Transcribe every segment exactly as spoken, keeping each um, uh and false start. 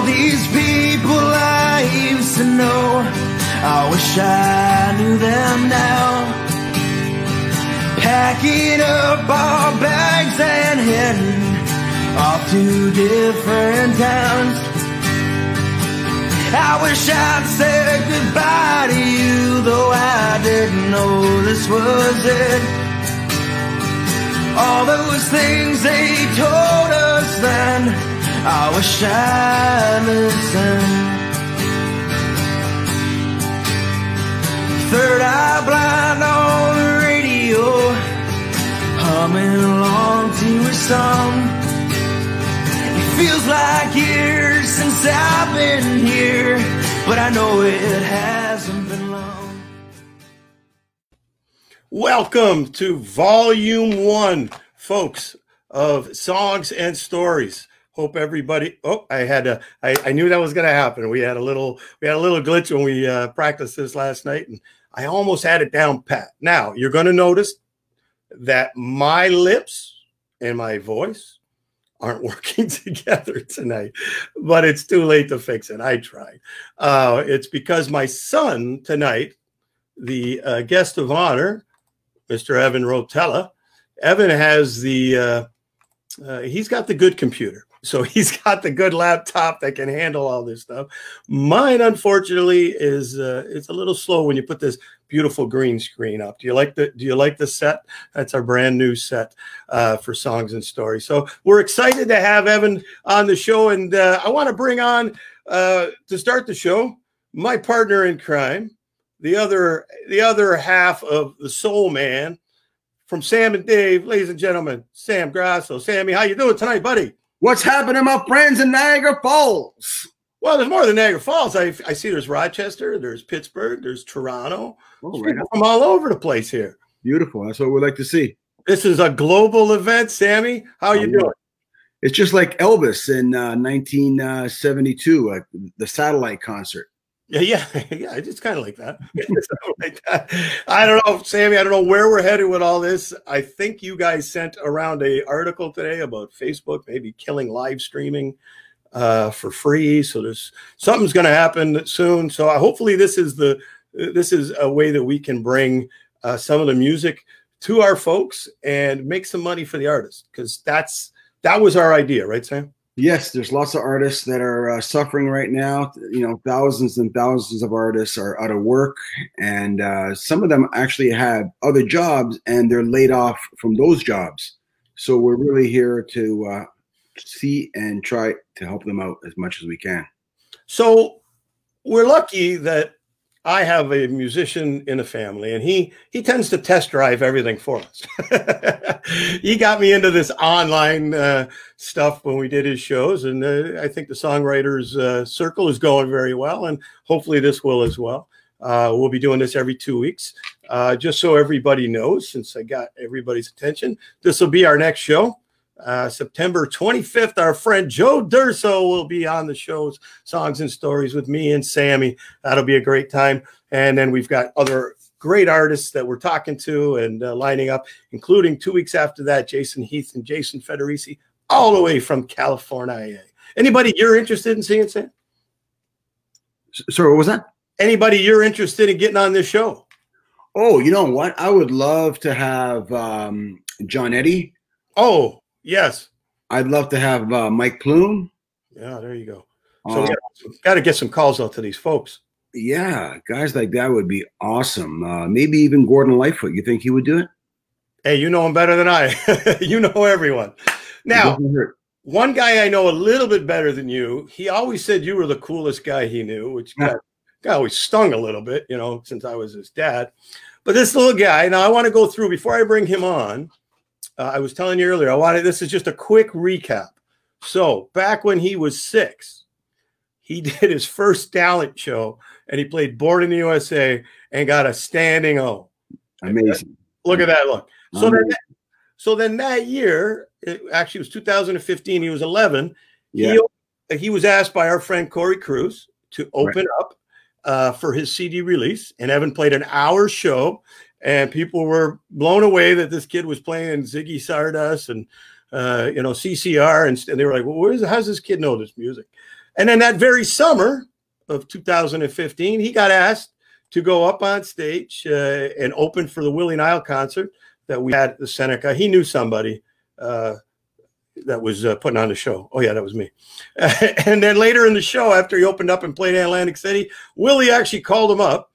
these people I used to know, I wish I knew them now. Packing up our bags and heading off to different towns. I wish I'd said goodbye to you, though I didn't know this was it. All those things they told us then, I wish I listened. Third eye blind on the radio, humming along to a song. It feels like years since I've been here, but I know it hasn't been long. Welcome to volume one, folks, of Songs and Stories. Hope everybody. Oh, I had a. I, I knew that was going to happen. We had a little. We had a little glitch when we uh, practiced this last night, and I almost had it down pat. Now you're going to notice that my lips and my voice aren't working together tonight, but it's too late to fix it. I tried. Uh, it's because my son tonight, the uh, guest of honor, Mister Evan Rotella. Evan has the. Uh, uh, he's got the good computer. So he's got the good laptop that can handle all this stuff. Mine, unfortunately, is uh, it's a little slow when you put this beautiful green screen up. Do you like the Do you like the set? That's our brand new set uh, for Songs and Stories. So we're excited to have Evan on the show, and uh, I want to bring on uh, to start the show my partner in crime, the other the other half of the Soul Man from Sam and Dave, ladies and gentlemen, Sam Grasso. Sammy, how you doing tonight, buddy? What's happening, my friends in Niagara Falls? Well, there's more than Niagara Falls. I, I see there's Rochester, there's Pittsburgh, there's Toronto. Oh, there's right people from all over the place here. Beautiful. That's what we like to see. This is a global event, Sammy. How are you doing? It's just like Elvis in uh, nineteen seventy-two, uh, the satellite concert. Yeah, yeah, yeah. It's kind of like that. like that. I don't know, Sammy. I don't know where we're headed with all this. I think you guys sent around a article today about Facebook maybe killing live streaming uh, for free. So there's something's going to happen soon. So uh, hopefully this is the this is a way that we can bring uh, some of the music to our folks and make some money for the artists, because that's that was our idea, right, Sam? Yes, there's lots of artists that are uh, suffering right now. You know, thousands and thousands of artists are out of work, and uh, some of them actually have other jobs, and they're laid off from those jobs. So we're really here to uh, see and try to help them out as much as we can. So we're lucky that I have a musician in the family, and he he tends to test drive everything for us. He got me into this online uh, stuff when we did his shows, and uh, I think the songwriters uh, circle is going very well, and hopefully this will as well. Uh, we'll be doing this every two weeks, uh, just so everybody knows, since I got everybody's attention. This will be our next show. Uh, September twenty-fifth, our friend Joe Durso will be on the show's Songs and Stories with me and Sammy. That'll be a great time. And then we've got other great artists that we're talking to and uh, lining up, including two weeks after that, Jason Heath and Jason Federici, all the way from California. Anybody you're interested in seeing, Sam? Sorry, what was that? Anybody you're interested in getting on this show? Oh, you know what? I would love to have um, John Eddie. Oh, yes. I'd love to have uh, Mike Plume. Yeah, there you go. So Uh, we got to get some calls out to these folks. yeah, guys like that would be awesome. Uh, maybe even Gordon Lightfoot. You think he would do it? Hey, you know him better than I. You know everyone. Now, one guy I know a little bit better than you, he always said you were the coolest guy he knew, which got, got always stung a little bit, you know, since I was his dad. But this little guy, now I want to go through, before I bring him on, uh, I was telling you earlier, I wanted, this is just a quick recap. So back when he was six, he did his first talent show, and he played Born in the U S A and got a standing O. Amazing. Look at that look. So then, so then that year, it actually was two thousand fifteen, he was eleven. Yeah. He, he was asked by our friend Corey Cruz to open Right. up uh, for his C D release, and Evan played an hour show, and people were blown away that this kid was playing Ziggy Stardust and uh, you know, C C R, and, and they were like, "Well, where's how's this kid know this music?" And then that very summer of two thousand fifteen, he got asked to go up on stage uh, and open for the Willie Nile concert that we had at the Seneca. He knew somebody uh, that was uh, putting on the show. Oh, yeah, that was me. And then later in the show, after he opened up and played in Atlantic City, Willie actually called him up,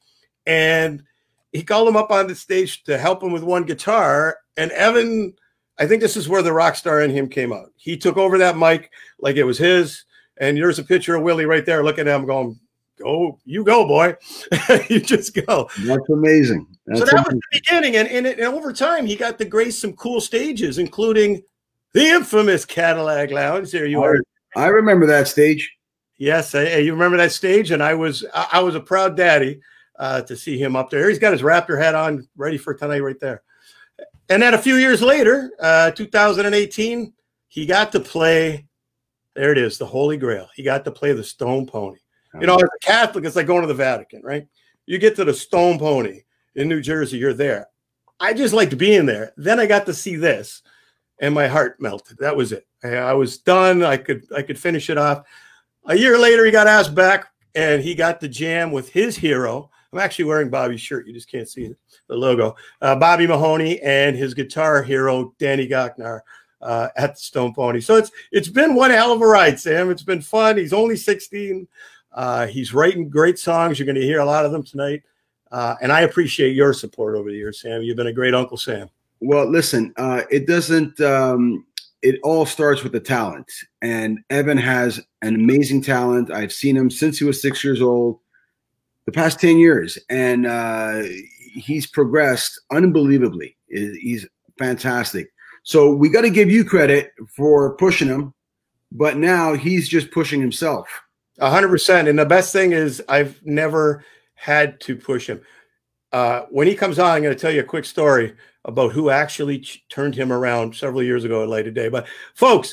and he called him up on the stage to help him with one guitar. And Evan, I think this is where the rock star in him came out. He took over that mic like it was his. And there's a picture of Willie right there looking at him going, go, you go, boy. You just go. That's amazing. That's so that amazing. was the beginning. And, and, and over time, he got to grace some cool stages, including the infamous Cadillac Lounge. There you I, are. I remember that stage. Yes, I, you remember that stage? And I was I was a proud daddy uh, to see him up there. He's got his Raptor hat on, ready for tonight right there. And then a few years later, uh, two thousand eighteen, he got to play, there it is, the Holy Grail. He got to play the Stone Pony. You know, as a Catholic, it's like going to the Vatican, right? You get to the Stone Pony in New Jersey, you're there. I just liked being there. Then I got to see this, and my heart melted. That was it. I, I was done. I could I could finish it off. A year later, he got asked back, and he got the jam with his hero. I'm actually wearing Bobby's shirt. You just can't see the logo. Uh, Bobby Mahoney and his guitar hero, Danny Gochnar, uh, at the Stone Pony. So it's it's been one hell of a ride, Sam. It's been fun. He's only sixteen. Uh, he's writing great songs. You're going to hear a lot of them tonight. Uh, and I appreciate your support over the years, Sam. You've been a great Uncle Sam. Well, listen, uh, it doesn't, um, it all starts with the talent. And Evan has an amazing talent. I've seen him since he was six years old, the past ten years. And uh, he's progressed unbelievably. He's fantastic. So we got to give you credit for pushing him. But now he's just pushing himself. A hundred percent. And the best thing is I've never had to push him. Uh, when he comes on, I'm going to tell you a quick story about who actually turned him around several years ago at Light of Day. But folks,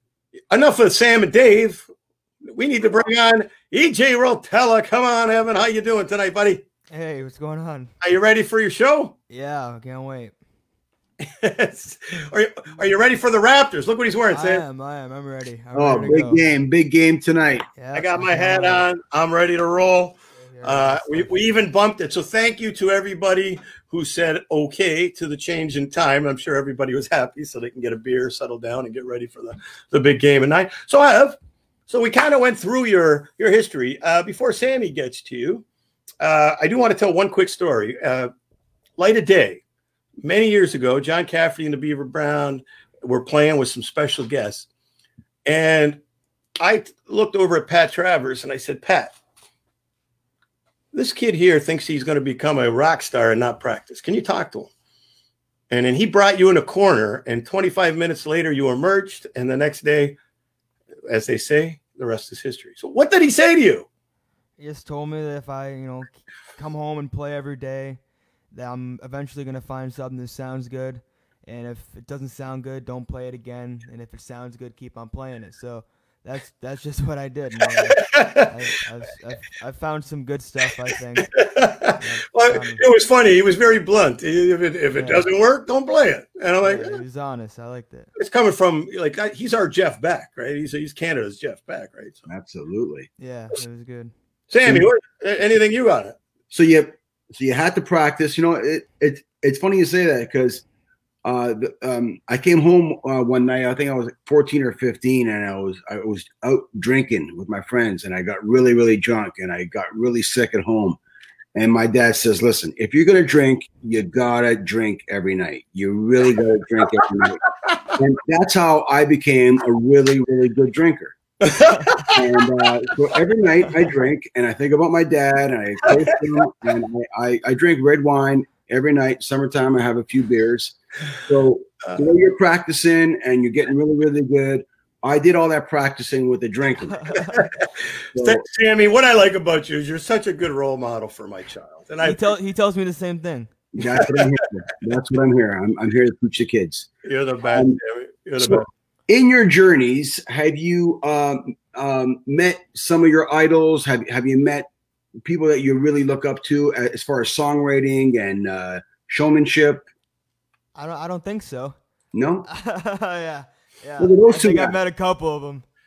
enough of Sam and Dave. We need to bring on E J Rotella. Come on, Evan. How you doing tonight, buddy? Hey, what's going on? Are you ready for your show? Yeah, I can't wait. are, you, are you ready for the Raptors? Look what he's wearing, Sam. I am, I am. I'm ready. I'm oh, ready big go. game. Big game tonight. Yeah, I got my hat on. I'm ready to roll. Uh, we, we even bumped it. So thank you to everybody who said okay to the change in time. I'm sure everybody was happy so they can get a beer, settle down, and get ready for the, the big game at night. So I have. So we kind of went through your, your history. Uh, before Sammy gets to you, uh, I do want to tell one quick story. Uh, Light of Day. Many years ago, John Cafferty and the Beaver Brown were playing with some special guests. And I looked over at Pat Travers and I said, Pat, this kid here thinks he's going to become a rock star and not practice. Can you talk to him? And then he brought you in a corner, and twenty-five minutes later you emerged. And the next day, as they say, the rest is history. So what did he say to you? He just told me that if I, you know, come home and play every day, that I'm eventually going to find something that sounds good. And if it doesn't sound good, don't play it again. And if it sounds good, keep on playing it. So that's that's just what I did. Man. I, I've, I've, I've found some good stuff, I think. Well, um, it was funny. He was very blunt. If it, if it yeah. doesn't work, don't play it. And I'm like, yeah, he was honest. I liked it. It's coming from, like, he's our Jeff Beck, right? He's he's Canada's Jeff Beck, right? So. Absolutely. Yeah, it was good. Sammy, what, anything you got it? So you so you had to practice. You know, it it it's funny you say that because uh, the, um, I came home uh, one night. I think I was like fourteen or fifteen, and I was I was out drinking with my friends, and I got really really drunk, and I got really sick at home. And my dad says, "Listen, if you're gonna drink, you gotta drink every night. You really gotta drink every night." And that's how I became a really really good drinker. And uh, so every night I drink, and I think about my dad, and I taste him, and I, I, I drink red wine every night. Summertime, I have a few beers. So uh, when you're practicing and you're getting really, really good, I did all that practicing with the drinking. So, Sammy, what I like about you is you're such a good role model for my child, and I he, tell, he tells me the same thing. That's what I'm here for. That's what I'm here. I'm, I'm here to teach the kids. You're the best. Um, you're the so, best. In your journeys, have you um, um, met some of your idols? Have Have you met people that you really look up to as far as songwriting and uh, showmanship? I don't. I don't think so. No. yeah. Yeah. Look at those I two think guys. I've met a couple of them.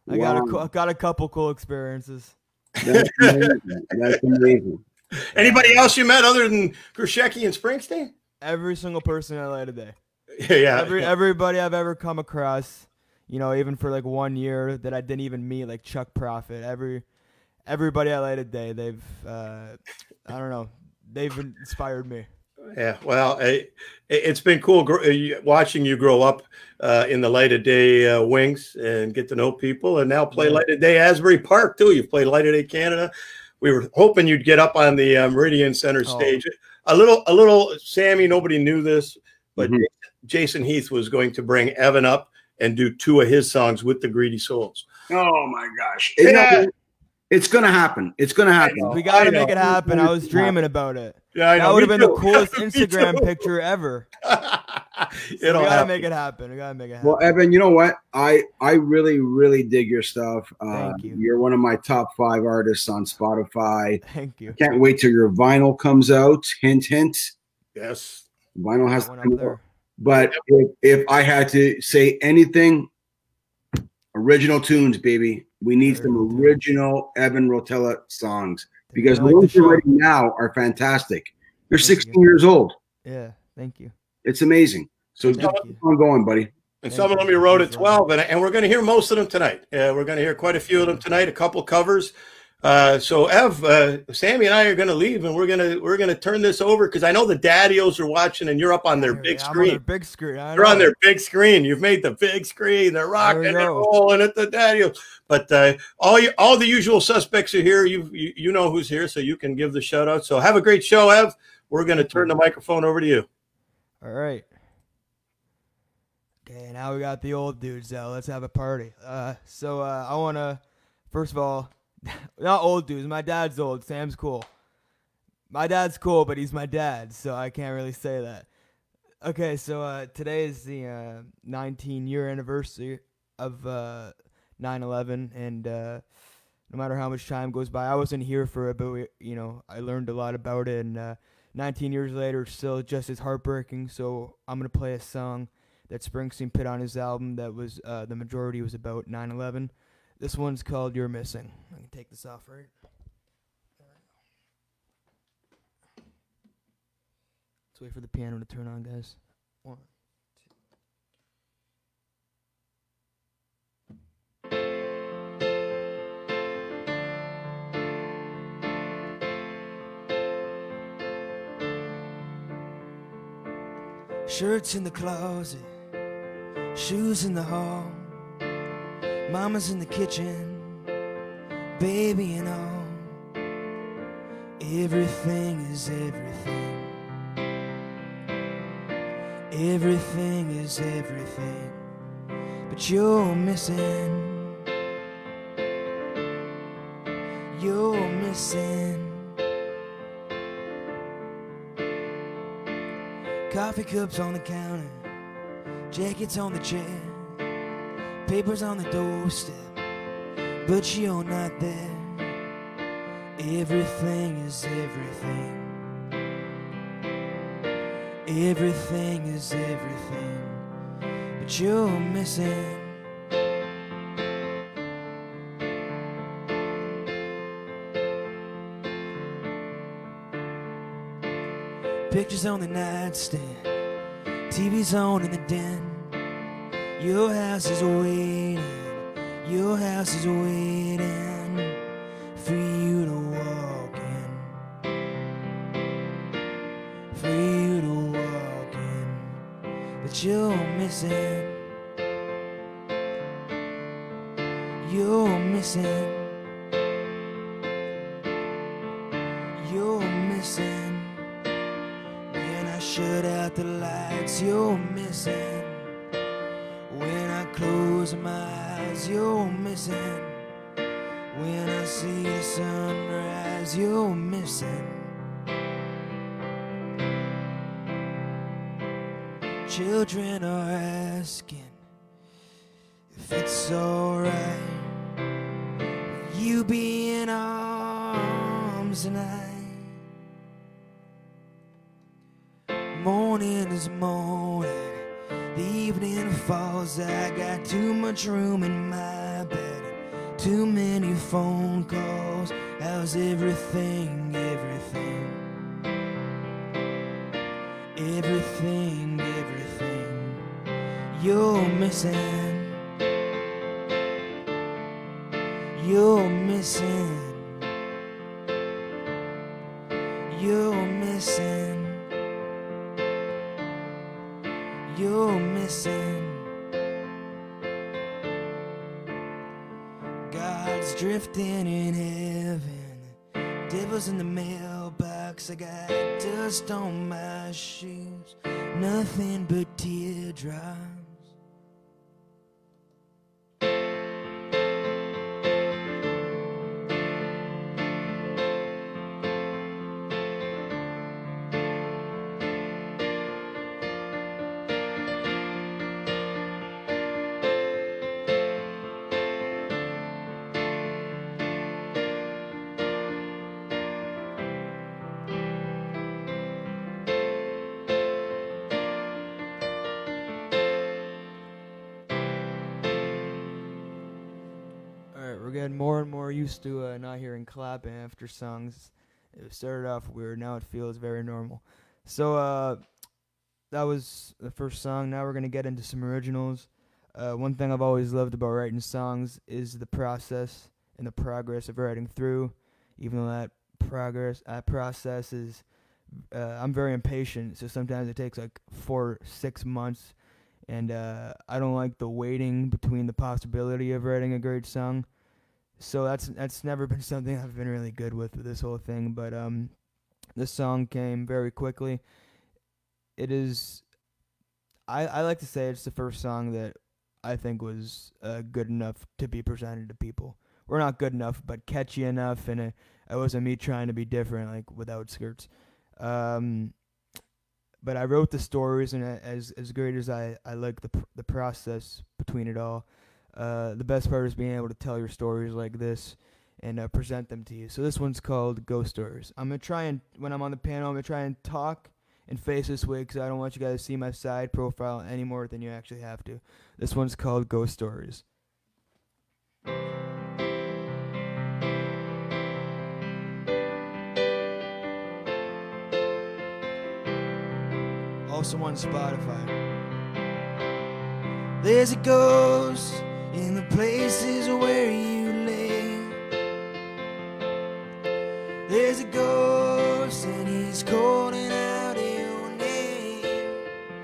I Wow. got a got a couple cool experiences. That's amazing. That's amazing. Anybody else you met other than Grushecky and Springsteen? Every single person in L A today. Yeah, yeah. Every everybody I've ever come across, you know, even for like one year that I didn't even meet, like Chuck Prophet. Every everybody I L A today, they've uh, I don't know, they've inspired me. Yeah, well, it, it's been cool gr- watching you grow up uh, in the light of day uh, wings and get to know people, and now play Yeah. light of day Asbury Park too. You've played light of day Canada. We were hoping you'd get up on the uh, Meridian Center Oh. stage. A little, a little. Sammy, nobody knew this, but Mhm. Jason Heath was going to bring Evan up and do two of his songs with the Greedy Souls. Oh my gosh. Yeah. It- it's gonna happen. It's gonna happen. We got I to know. make it happen. I was dreaming about it. Yeah, I know. That would have Me been too. the coolest Me Instagram too. picture ever. So It'll we gotta happen. make it happen. We gotta make it happen. Well, Evan, you know what? I I really really dig your stuff. Uh, Thank you. You're one of my top five artists on Spotify. Thank you. Can't wait till your vinyl comes out. Hint, hint. Yes. Vinyl has That to one come up there. out. But if, if I had to say anything, original tunes, baby. We need some Original tunes. original Evan Rotella songs because I the like ones the you're show. writing now are fantastic. You're Thank sixteen you. years old. Yeah. Thank you. It's amazing. So Thank just you. keep on going, buddy. And Thank some of you. them you wrote at Thanks, twelve, and, and we're going to hear most of them tonight. Uh, we're going to hear quite a few of them tonight, a couple covers. Uh, so Ev, uh, Sammy and I are going to leave, and we're going to we're going to turn this over because I know the daddios are watching, and you're up on their big Yeah, I'm on screen. their big screen. I You're on know. their big screen. You've made the big screen. They're rocking we and go. rolling at the daddios. But uh, all you, all the usual suspects are here. You you you know who's here, so you can give the shout out. So have a great show, Ev. We're going to turn the microphone over to you. All right. Okay, now we got the old dudes out. Let's have a party. Uh, so uh, I want to, first of all, not old dudes. My dad's old. Sam's cool. My dad's cool, but he's my dad, so I can't really say that. Okay, so uh, today is the uh, nineteen-year anniversary of uh, nine eleven, and uh, no matter how much time goes by, I wasn't here for it, but we, you know, I learned a lot about it, and uh, nineteen years later, it's still just as heartbreaking. So I'm gonna play a song that Springsteen put on his album that was uh, the majority was about nine eleven. This one's called "You're Missing." I can take this off, right? Let's wait for the piano to turn on, guys. One, two. Shirts in the closet, shoes in the hall, mama's in the kitchen, baby and all. Everything is everything. Everything is everything, but you're missing. You're missing. Coffee cups on the counter, jackets on the chair, papers on the doorstep, but you're not there. Everything is everything. Everything is everything, but you're missing. Pictures on the nightstand, T V's on in the den. Your house is waiting, your house is waiting for you to walk in, for you to walk in, but you're missing. You're missing. You're missing. When I shut out the lights, you're missing. When I close my eyes, you're missing. When I see the sunrise, you're missing. Children are asking if it's alright. Will you be in arms tonight? Morning is morning, the evening falls. I got too much room in my bed. Too many phone calls. How's everything, everything? Everything, everything you're missing. You're missing. You're missing. You're missing. God's drifting in heaven. Devil's in the mailbox. I got dust on my shoes. Nothing but teardrops. We're getting more and more used to uh, not hearing clapping after songs. It started off weird, now it feels very normal. So uh, that was the first song. Now we're going to get into some originals. Uh, one thing I've always loved about writing songs is the process and the progress of writing through. Even though that progress, that process is, uh, I'm very impatient, so sometimes it takes like four, six months. And uh, I don't like the waiting between the possibility of writing a great song. So that's that's never been something I've been really good with with this whole thing. But um, this song came very quickly. It is, I, I like to say it's the first song that I think was uh, good enough to be presented to people. We're not good enough, but catchy enough, and it, it wasn't me trying to be different, like without skirts. Um, but I wrote the stories, and as as great as I, I like the pr- the process between it all, uh, the best part is being able to tell your stories like this and uh, present them to you. So this one's called Ghost Stories. I'm going to try and, when I'm on the panel, I'm going to try and talk and face this way because I don't want you guys to see my side profile any more than you actually have to. This one's called Ghost Stories. Also on Spotify. There's a ghost in the places where you lay. There's a ghost and he's calling out your name.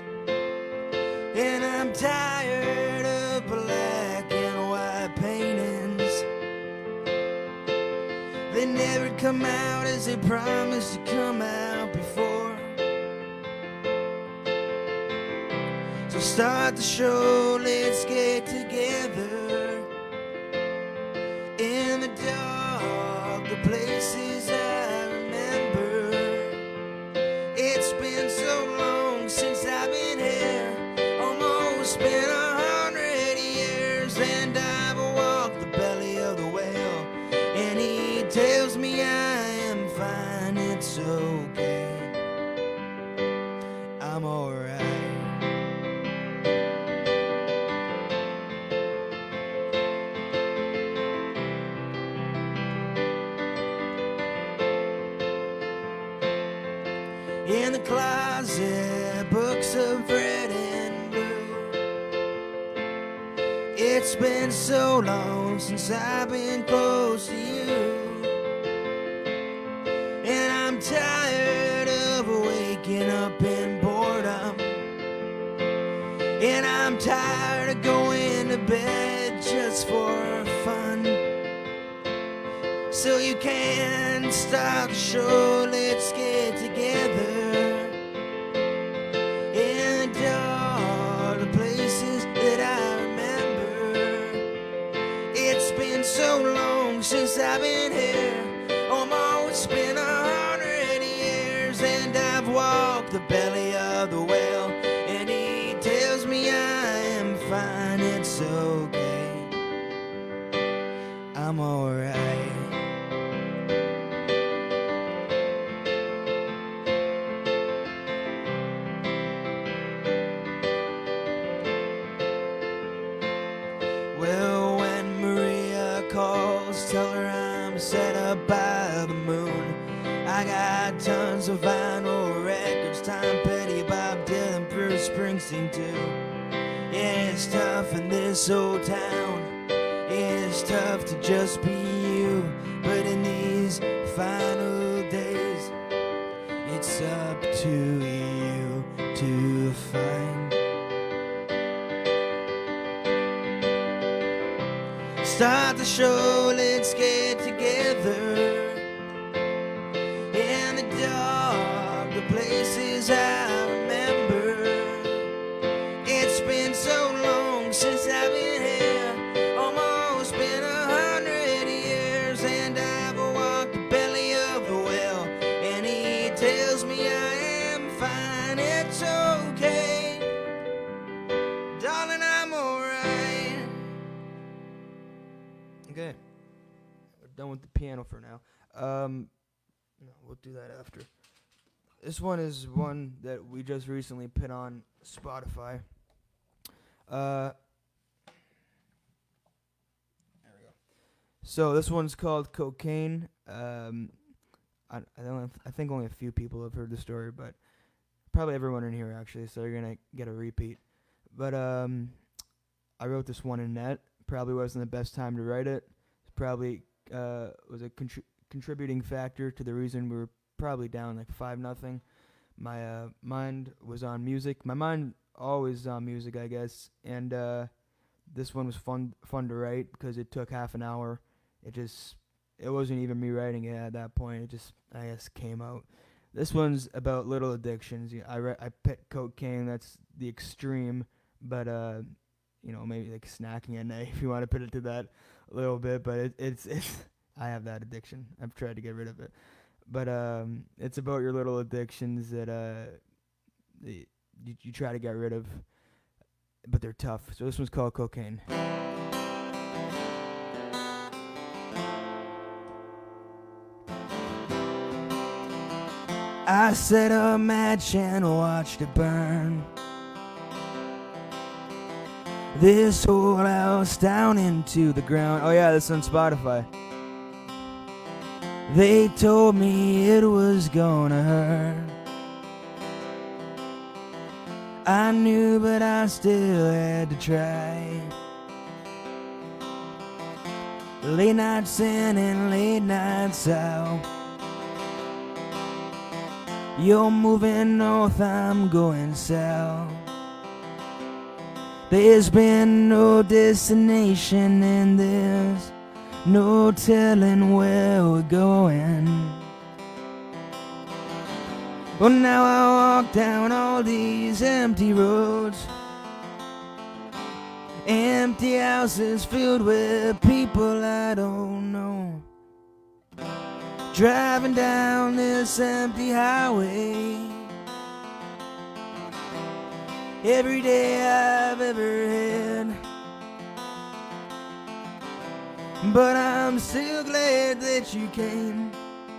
And I'm tired of black and white paintings. They never come out as they promised to come out before. So start the show, let's get together. In the dark, the places I remember. It's been so long since I've been here. Almost been a hundred years. And I've walked the belly of the whale. And he tells me I am fine, it's okay. I'm alright. In the closet, books of red and blue. It's been so long since I've been close to you. And I'm tired of waking up in boredom. And I'm tired of going to bed just for fun. So you can start the show, let's get together. In the dark, the places that I remember. It's been so long since I've been here. Almost been a hundred years. And I've walked the belly of the whale. And he tells me I am fine, it's okay. I'm alright. Well, when Maria called listening to. Yeah, it's tough in this old town. Yeah, it's tough to just be you. But in these final days, it's up to you to find. Start the show, let's get together. In the dark, the places I remember. It's been so long since I've been here, almost been a hundred years, and I've walked the belly of the well, and he tells me I am fine, it's okay, darling, I'm alright. Okay, we're done with the piano for now. Um, no, we'll do that after. This one is one that we just recently put on Spotify. Uh, there we go. So this one's called Cocaine. Um, I I don't I think only a few people have heard the story, but probably everyone in here actually. So you're gonna get a repeat. But um, I wrote this one in net. Probably wasn't the best time to write it. Probably uh was a contri- contributing factor to the reason we were probably down like five nothing. My uh, mind was on music. My mind always on music, I guess. And uh, this one was fun fun to write because it took half an hour. It just it wasn't even me writing it at that point. It just I guess came out. This one's about little addictions. I re- I picked cocaine. That's the extreme, but uh, you know, maybe like snacking at night if you want to put it to that a little bit. But it, it's it's I have that addiction. I've tried to get rid of it. But um, it's about your little addictions that uh, you, you try to get rid of, but they're tough. So this one's called Cocaine. I set a match and watched it burn. This whole house down into the ground. Oh yeah, this is on Spotify. They told me it was gonna hurt. I knew, but I still had to try. Late nights in and late nights out. You're moving north, I'm going south. There's been no destination in this, no telling where we're going. Well, now I walk down all these empty roads, empty houses filled with people I don't know. Driving down this empty highway, every day I've ever had. But I'm still glad that you came.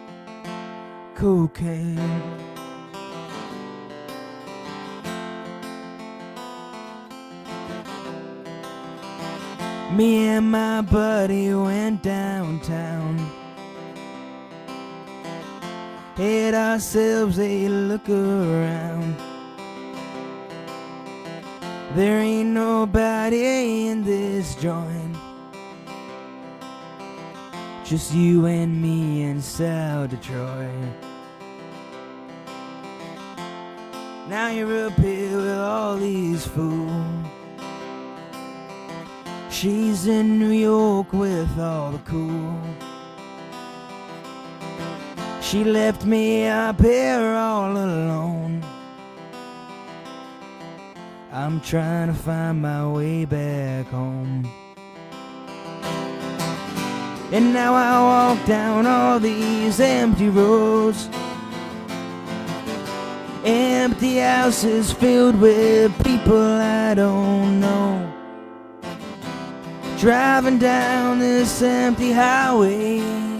Cocaine. Me and my buddy went downtown, had ourselves a look around. There ain't nobody in this joint, just you and me in South Detroit. Now you're up here with all these fools. She's in New York with all the cool. She left me up here all alone. I'm trying to find my way back home. And now I walk down all these empty roads, empty houses filled with people I don't know. Driving down this empty highway,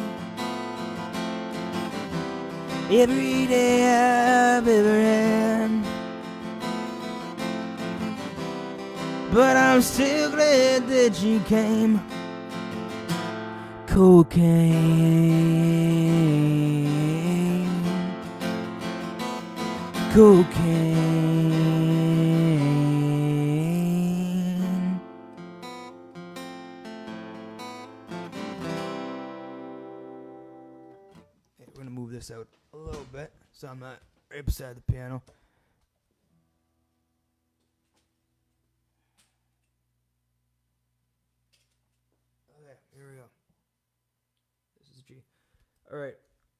every day I've ever had. But I'm still glad that you came. Cocaine, cocaine. this out a little bit so I'm not right beside the piano. Okay, here we go. This is G. All right.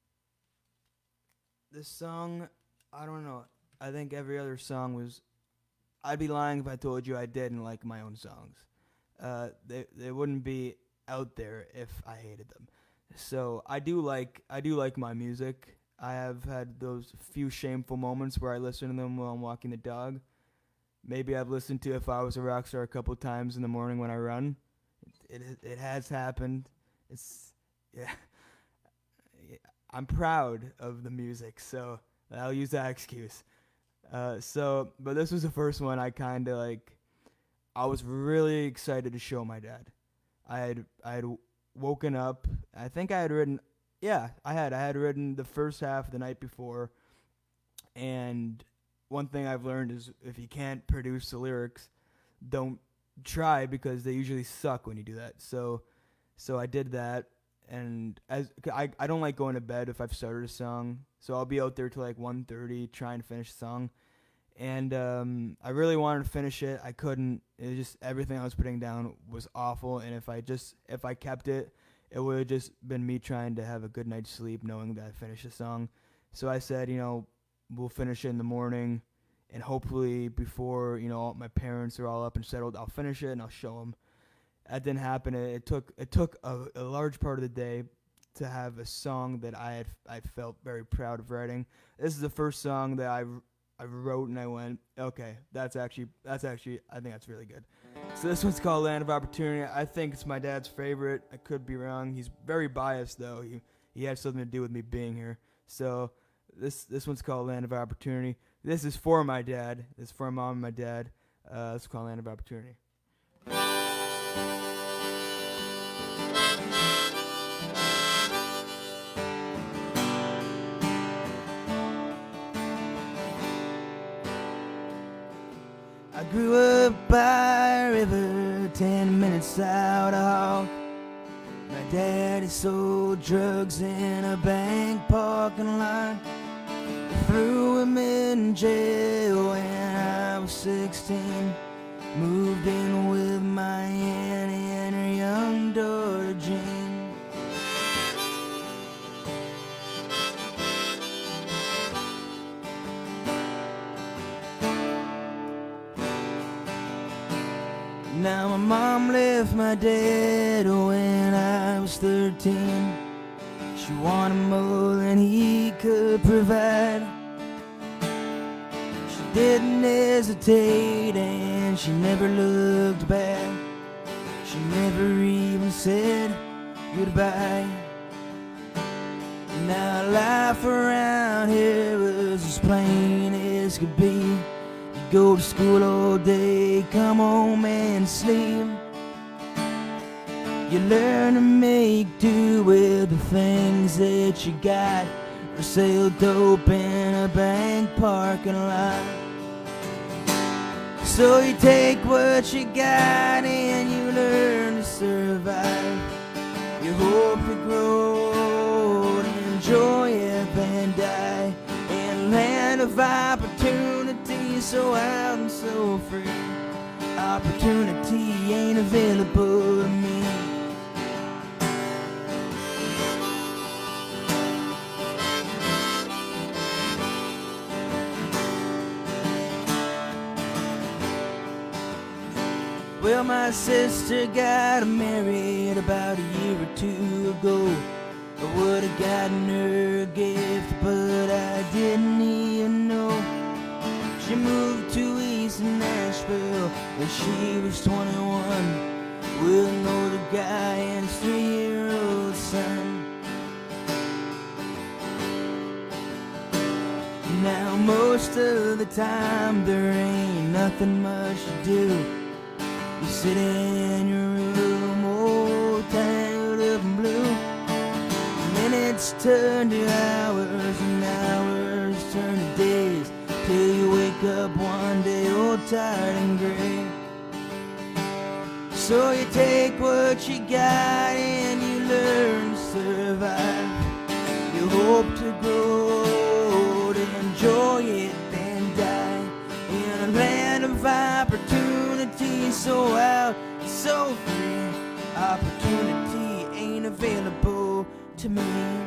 This song, I don't know. I think every other song was. I'd be lying if I told you I didn't like my own songs. Uh, they they wouldn't be out there if I hated them. So I do like I do like my music. I have had those few shameful moments where I listen to them while I'm walking the dog. Maybe I've listened to If I Was a Rock Star a couple times in the morning when I run. It it, it has happened. It's yeah. I'm proud of the music, so I'll use that excuse. Uh, so, but this was the first one I kind of like. I was really excited to show my dad. I had I had woken up. I think I had written. Yeah, I had. I had written the first half the night before. And one thing I've learned is if you can't produce the lyrics, don't try because they usually suck when you do that. So, so I did that. And as I, I don't like going to bed if I've started a song, so I'll be out there till like one thirty trying to finish the song. And um, I really wanted to finish it. I couldn't. It was just everything I was putting down was awful. And if I just if I kept it, it would have just been me trying to have a good night's sleep, knowing that I finished the song. So I said, you know, we'll finish it in the morning, and hopefully before you know my parents are all up and settled, I'll finish it and I'll show them. That didn't happen. It, it took it took a, a large part of the day to have a song that I had I felt very proud of writing. This is the first song that I I wrote and I went, okay, that's actually that's actually I think that's really good. So this one's called Land of Opportunity. I think it's my dad's favorite. I could be wrong. He's very biased though. He he had something to do with me being here. So this this one's called Land of Opportunity. This is for my dad. This is for my mom and my dad. Uh, it's called Land of Opportunity. I grew up by a river, ten minutes out of Hawk. My daddy sold drugs in a bank parking lot. They threw him in jail when I was sixteen. Moved in with my auntie and her young daughter Jean. Now my mom left my dad when I was thirteen. She wanted more than he could provide. She didn't hesitate and she never looked back. She never even said goodbye. Now life around here was as plain as could be. Go to school all day, come home and sleep. You learn to make do with the things that you got, or sell dope in a bank parking lot. So you take what you got and you learn to survive. You hope to grow and enjoy it and die in land of opportunity. So out and so free. Opportunity ain't available to me. Well, my sister got married about a year or two ago. I would have gotten her a gift, but I didn't even know. She moved to East Nashville when she was twenty-one with an older guy and his three-year-old son. Now most of the time there ain't nothing much to do. You sit in your room all tangled up and blue. Minutes turn to hours and hours turn to days, till you wake up one day all tired and gray. So you take what you got and you learn to survive. You hope to grow, to enjoy it and die in a land of opportunity, so out, so free. Opportunity ain't available to me.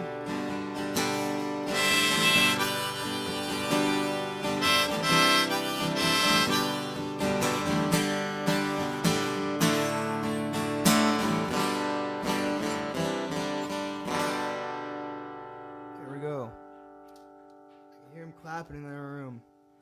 Go. I hear him clapping in the other room.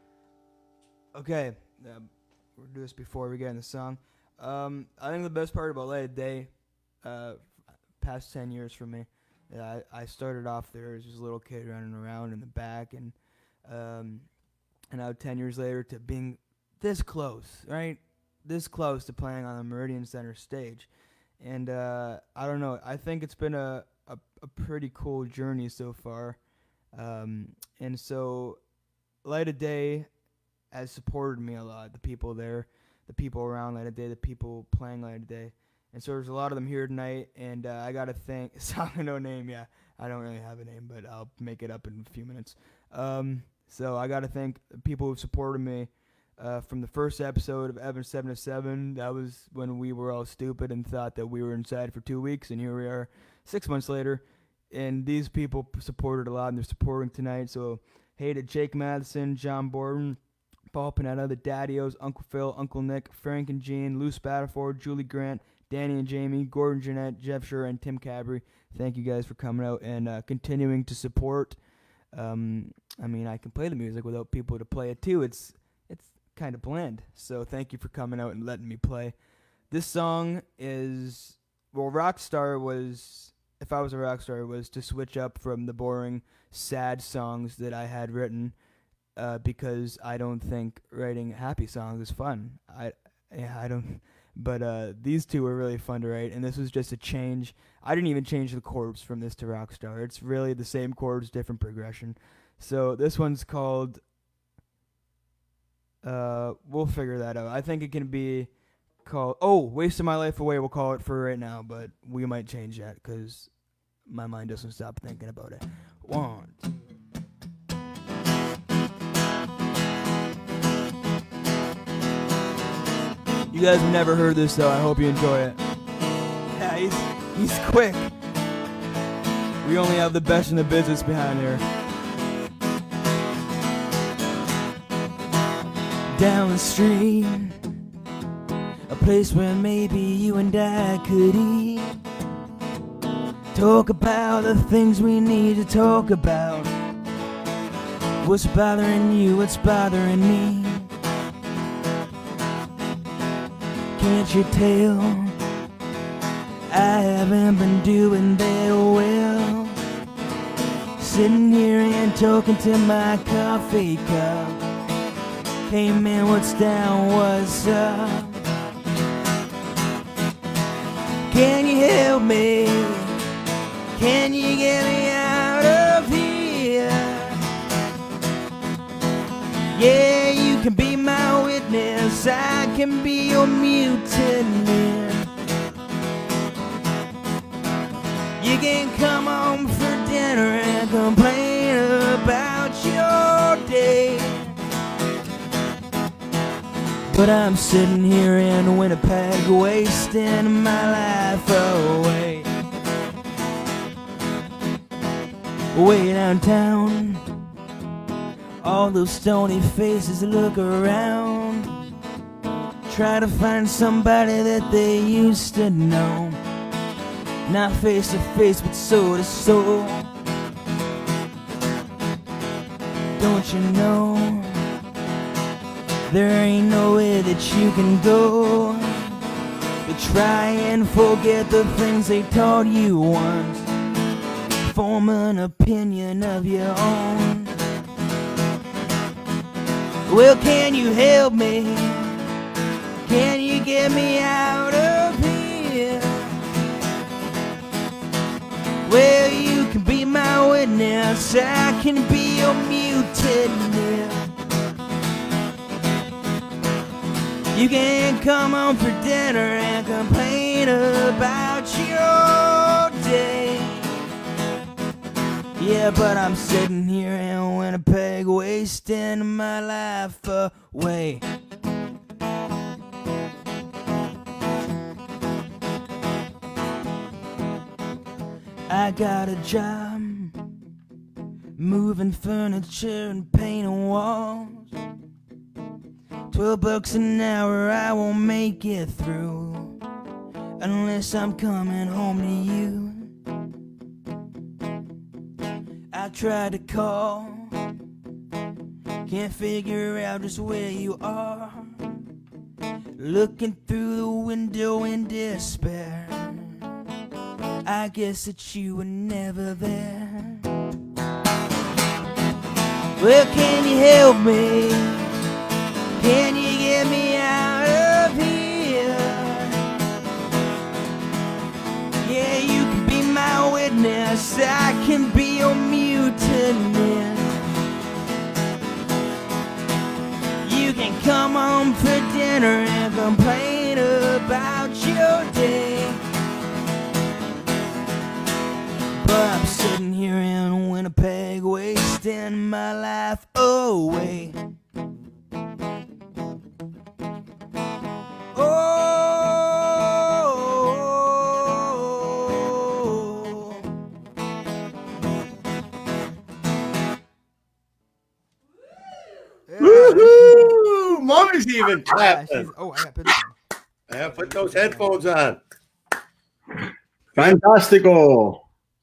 Okay, uh, we'll do this before we get in the song. Um, I think the best part about Light of Day, uh, past ten years for me, uh, I, I started off there as just a little kid running around in the back, and um, and now ten years later to being this close, right? This close to playing on the Meridian Center stage. And uh, I don't know, I think it's been a A, a pretty cool journey so far, um, and so Light of Day has supported me a lot. The people there, the people around Light of Day, the people playing Light of Day, and so there's a lot of them here tonight. And uh, I gotta thank Song with No Name. Yeah, I don't really have a name, but I'll make it up in a few minutes. Um, so I gotta thank the people who've supported me. Uh, from the first episode of Evan seven to seven, that was when we were all stupid and thought that we were inside for two weeks, and here we are six months later, and these people supported a lot, and they're supporting tonight. So, hey to Jake Madison, John Borden, Paul Panetta, the Daddios, Uncle Phil, Uncle Nick, Frank and Jean, Lou Spataford, Julie Grant, Danny and Jamie, Gordon Jeanette, Jeff Schur, and Tim Cabry. Thank you guys for coming out and uh, continuing to support. Um, I mean, I can play the music without people to play it too. It's it's kind of bland. So thank you for coming out and letting me play. This song is, well, Rockstar was, if I was a rock star, was to switch up from the boring, sad songs that I had written, uh, because I don't think writing happy songs is fun. I, yeah, I don't, but uh, these two were really fun to write, and this was just a change. I didn't even change the chords from this to Rockstar. It's really the same chords, different progression. So this one's called, uh, we'll figure that out. I think it can be called, oh, Wasting My Life Away, we'll call it for right now, but we might change that because my mind doesn't stop thinking about it. One, two. You guys have never heard this, though. I hope you enjoy it. Yeah, he's, he's quick. We only have the best in the business behind here. Down the street, a place where maybe you and I could eat. Talk about the things we need to talk about. What's bothering you, what's bothering me? Can't you tell? I haven't been doing that well. Sitting here and talking to my coffee cup. Hey man, what's down, what's up? Can you help me? Can you get me out of here? Yeah, you can be my witness, I can be your mutineer. You can come home for dinner and complain about your day, but I'm sitting here in Winnipeg, wasting my life away. Way downtown, all those stony faces look around, try to find somebody that they used to know. Not face to face, but soul to soul. Don't you know, there ain't no way that you can go to try and forget the things they taught you once. Form an opinion of your own. Well, can you help me? Can you get me out of here? Well, you can be my witness, I can be your mutineer. You can come home for dinner and complain about your day. Yeah, but I'm sitting here in Winnipeg, wasting my life away. I got a job, moving furniture and painting walls. Twelve bucks an hour, I won't make it through unless I'm coming home to you. I tried to call, can't figure out just where you are. Looking through the window in despair, I guess that you were never there. Well, can you help me? Can you get me out of here? Yeah, you can be my witness, I can be your mutiny. You can come home for dinner and complain about your day, but I'm sitting here in Winnipeg, wasting my life away. Woohoo! Mommy's even Yeah, clapping. she's, oh, I got put this on. Yeah, put those headphones on. Fantastico.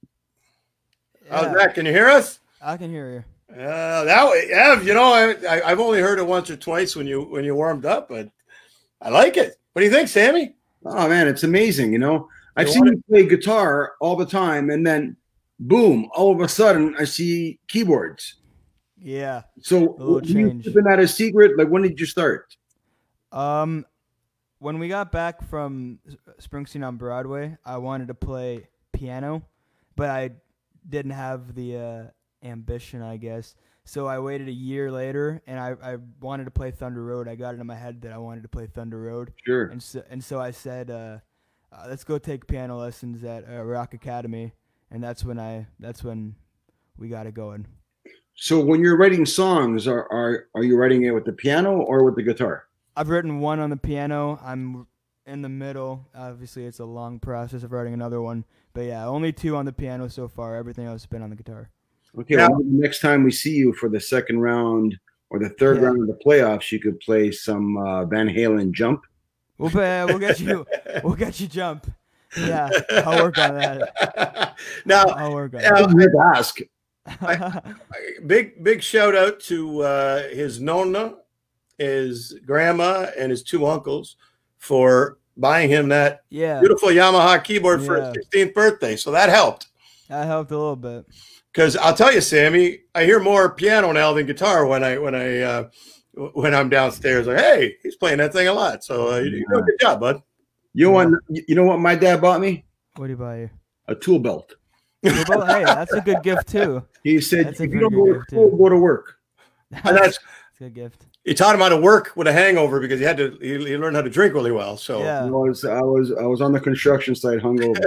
How's Yeah, that? Can you hear us? I can hear you. Uh, that way, Ev, you know, I, I, I've only heard it once or twice when you when you warmed up, but I like it. What do you think, Sammy? Oh man, it's amazing. You know, I've You seen want you play guitar all the time, and then boom, all of a sudden I see keyboards. Yeah. So A little were you change. keeping that a secret? Like, when did you start? Um, when we got back from Springsteen on Broadway, I wanted to play piano, but I didn't have the uh, ambition, I guess. So I waited a year later, and I, I wanted to play Thunder Road. I got it in my head that I wanted to play Thunder Road. Sure. And so, and so I said, uh, uh, let's go take piano lessons at uh, Rock Academy, and that's when I that's when we got it going. So when you're writing songs, are are are you writing it with the piano or with the guitar? I've written one on the piano. I'm in the middle. Obviously, it's a long process of writing another one. But yeah, only two on the piano so far. Everything else has been on the guitar. Okay, Now- well, maybe next time we see you for the second round or the third Yeah. round of the playoffs, you could play some uh, Van Halen Jump. We'll play, we'll get you. We'll get you jump. Yeah, I'll work on that. Now, I'll work on uh, I didn't ask. that. big big shout out to uh, his nonna, his grandma, and his two uncles for buying him that Yeah, beautiful Yamaha keyboard for Yeah. his sixteenth birthday. So that helped. that helped a little bit. Because I'll tell you, Sammy, I hear more piano now than guitar when I when I uh, when I'm downstairs. Like, hey, he's playing that thing a lot. So uh, you, you do a good job, bud. You know what? You know what my dad bought me? What do you buy you? A tool belt. Well, well, hey, that's a good gift too. He said, That's a if you very don't go good to gift, school, too. go to work. And That's, that's that's a good gift. he taught him how to work with a hangover because he had to. He, he learned how to drink really well. So. Yeah. I was I was I was on the construction site hungover.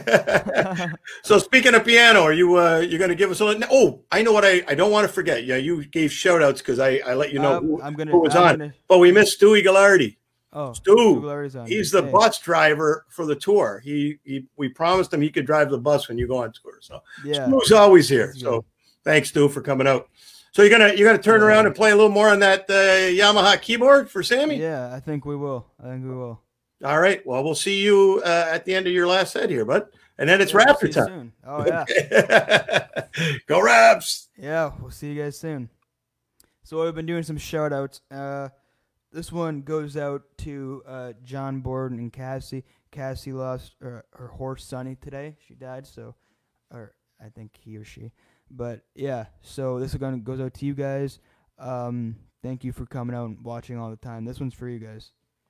So speaking of piano, are you uh you going to give us a little? Oh, I know what I I don't want to forget. Yeah, you gave shout outs because I I let you know Uh, who, I'm gonna. who was I'm on. Gonna, But we missed Stewie Gallardi. oh, Stu, Douglas on. He's the Hey. bus driver for the tour. He, he we promised him he could drive the bus when you go on tour. So Yeah. Stu's always here. That's So good. thanks, Stu, for coming out. So you're gonna you're gonna turn Yeah. around and play a little more on that uh, Yamaha keyboard for Sammy. Yeah, I think we will. I think we will. All right. Well, we'll see you uh, at the end of your last set here, bud. And then it's Yeah, we'll Raptor see you time. soon. Oh yeah. Go Raps. Yeah, we'll see you guys soon. So we've been doing some shout outs. Uh, this one goes out to uh, John Borden and Cassie. Cassie lost her, her horse Sunny today. She died, so, or I think he or she. But yeah, so this is gonna goes out to you guys. Um, thank you for coming out and watching all the time. This one's for you guys.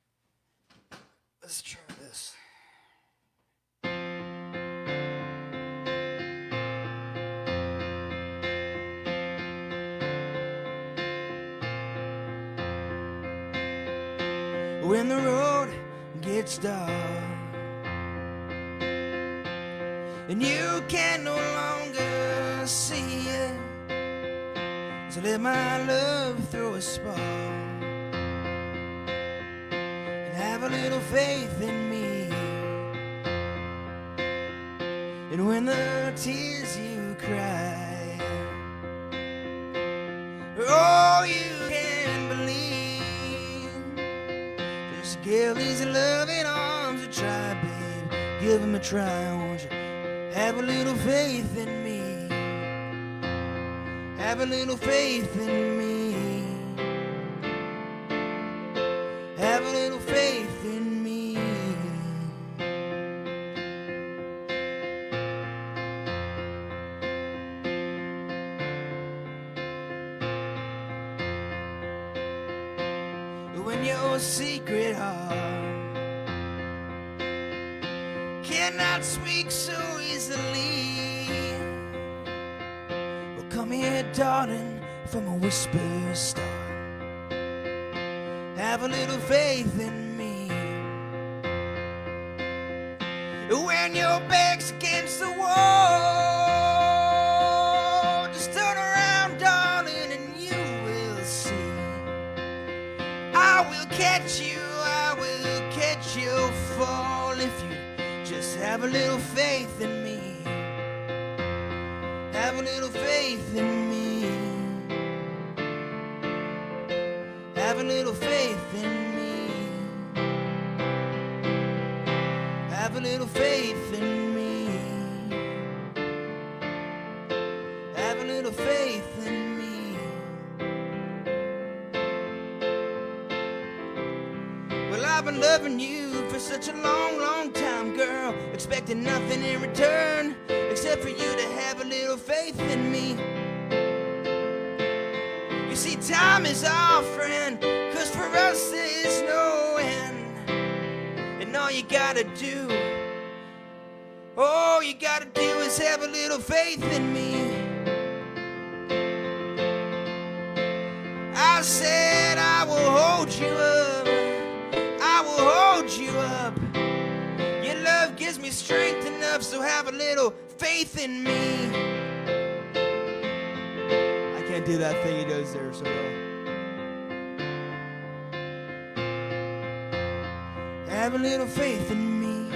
Let's try this. When the road gets dark and you can no longer wanna see you, so let my love throw a spark and have a little faith in me. And when the tears you cry, oh, you can believe, just give these loving arms a try, babe. Give them a try, won't you? Have a little faith in me. Have a little faith in me. Have a little faith in me. When your secret heart cannot speak so easily, well, come here, darling, from a whisper start. Have a little faith in me. When your back's against the wall, just turn around, darling, and you will see. I will catch you, I will catch you fall if you just have a little faith in me. Have a little faith in me. Have a little faith in me. Have a little faith in me. Have a little faith in me. Well, I've been loving you for such a long, long time, girl, expecting nothing in return except for you to have a little faith in me. You see, time is our friend, 'cause for us there is no end. And all you gotta do, all you gotta do is have a little faith in me. I said I will hold you up, I will hold you up. Your love gives me strength enough, so have a little faith in me. I can't do that thing he does there so well. Have a little faith in me.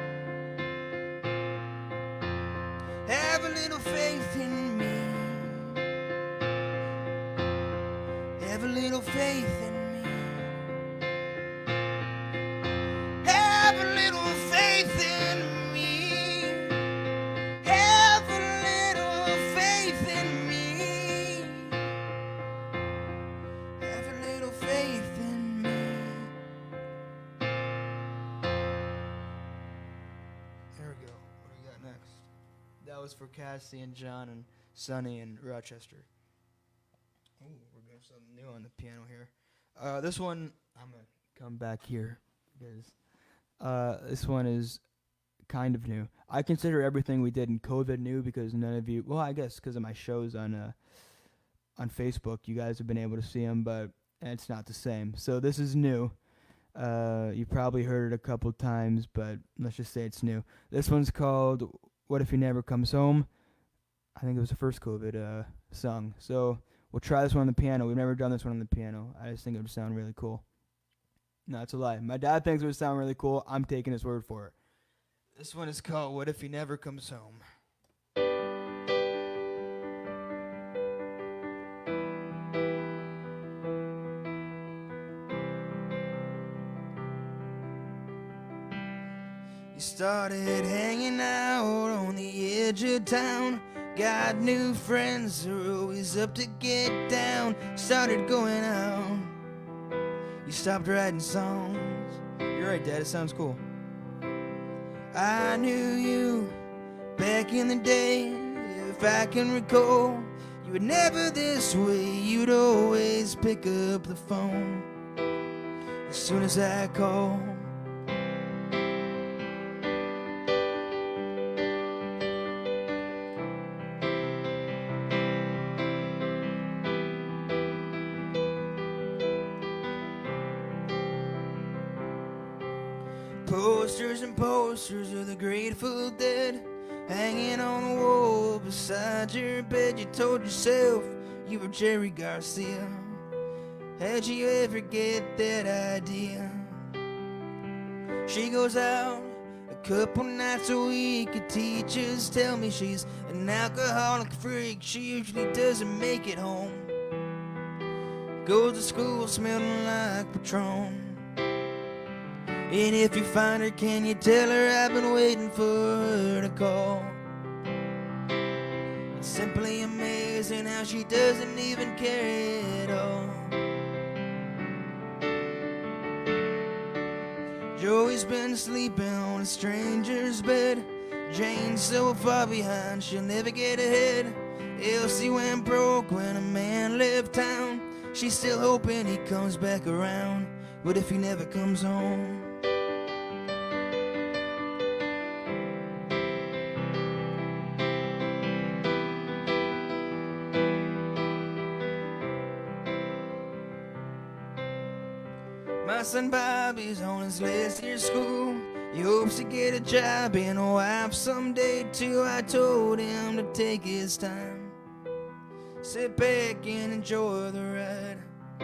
Have a little faith in me. Have a little faith in me. Have a little faith in me. Have a little faith in me. Have a little faith in me. There we go. What do we got next? That was for Cassie and John and Sonny and Rochester. Oh, we're going to something new on the piano here. Uh, this one, I'm going to come back here because uh, this one is kind of new. I consider everything we did in COVID new because none of you, well, I guess because of my shows on uh, on Facebook, you guys have been able to see them, but it's not the same. So this is new. Uh, you probably heard it a couple times, but let's just say it's new. This one's called What If He Never Comes Home? I think it was the first COVID uh, song. So we'll try this one on the piano. We've never done this one on the piano. I just think it would sound really cool. No, it's a lie. My dad thinks it would sound really cool. I'm taking his word for it. This one is called What If He Never Comes Home? You started hanging out on the edge of town. Got new friends who are always up to get down. Started going out. You stopped writing songs. You're right, Dad. It sounds cool. I knew you back in the day, if I can recall. You were never this way. You'd always pick up the phone as soon as I called. Posters and posters of the Grateful Dead, hanging on the wall beside your bed. You told yourself you were Jerry Garcia. How'd you ever get that idea? She goes out a couple nights a week. Her teachers tell me she's an alcoholic freak. She usually doesn't make it home. Goes to school smelling like Patron. And if you find her, can you tell her I've been waiting for her to call? It's simply amazing how she doesn't even care at all. Joey's been sleeping on a stranger's bed. Jane's so far behind, she'll never get ahead. Elsie went broke when a man left town. She's still hoping he comes back around. What if he never comes home? My son Bobby's on his last year of school. He hopes to get a job and a wife someday too. I told him to take his time, sit back and enjoy the ride.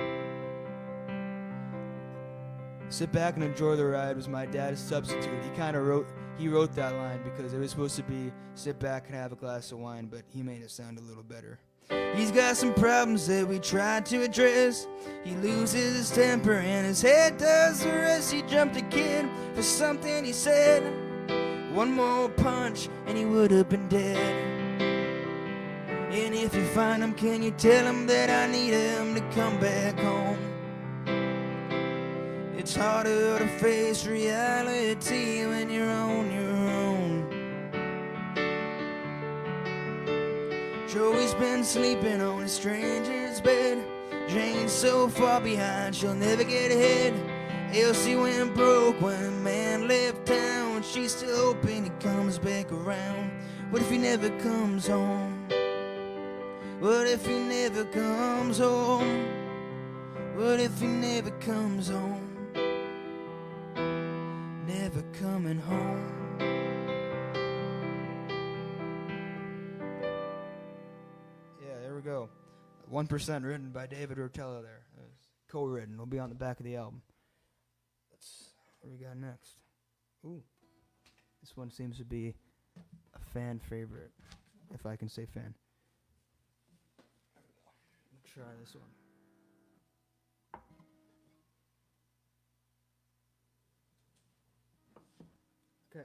Sit back and enjoy the ride was my dad's substitute. He kind of wrote he wrote that line because it was supposed to be sit back and have a glass of wine, but he made it sound a little better. He's got some problems that we tried to address. He loses his temper and his head does the rest. He jumped a kid for something he said. One more punch and he would have been dead. And if you find him, can you tell him that I need him to come back home? It's harder to face reality when you're on your own. Joey's been sleeping on a stranger's bed. Jane's so far behind, she'll never get ahead. Elsie went broke when a man left town. She's still hoping he comes back around. What if he never comes home? What if he never comes home? What if he never comes home? Never coming home. Go. one percent written by David Rotella there. It's co-written. It'll be on the back of the album. Let's, what do we got next? Ooh. This one seems to be a fan favorite, if I can say fan. Let's try this one. Okay.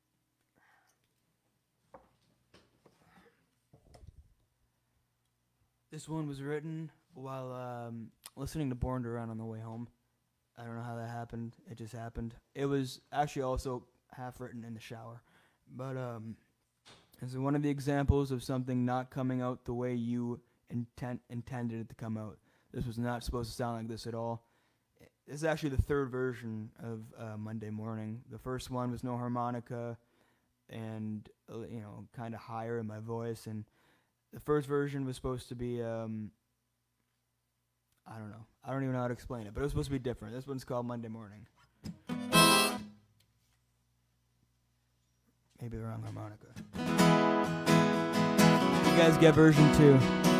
This one was written while um, listening to Born to Run on the way home. I don't know how that happened. It just happened. It was actually also half written in the shower. But um, this is one of the examples of something not coming out the way you intent, intended it to come out. This was not supposed to sound like this at all. This is actually the third version of uh, Monday Morning. The first one was no harmonica and, uh, you know, kind of higher in my voice. And the first version was supposed to be, um, I don't know. I don't even know how to explain it, but it was supposed to be different. This one's called Monday Morning. Maybe the wrong harmonica. You guys get version two.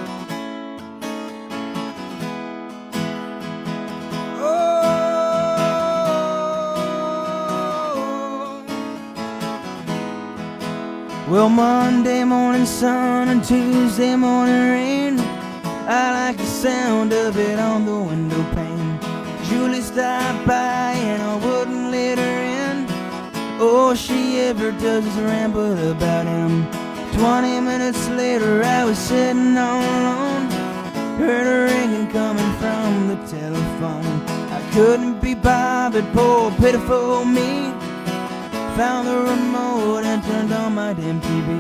Well, Monday morning sun and Tuesday morning rain, I like the sound of it on the window pane. Julie stopped by and I wouldn't let her in. All she ever does is ramble about him. Twenty minutes later I was sitting all alone, heard a ringing coming from the telephone. I couldn't be bothered, poor pitiful me. Found the remote and turned on my damn T V.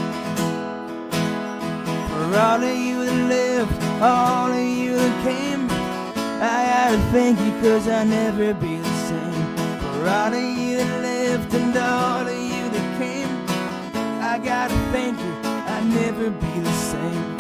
For all of you that left, all of you that came, I gotta thank you, cause I'll never be the same. For all of you that left and all of you that came, I gotta thank you, I'll never be the same.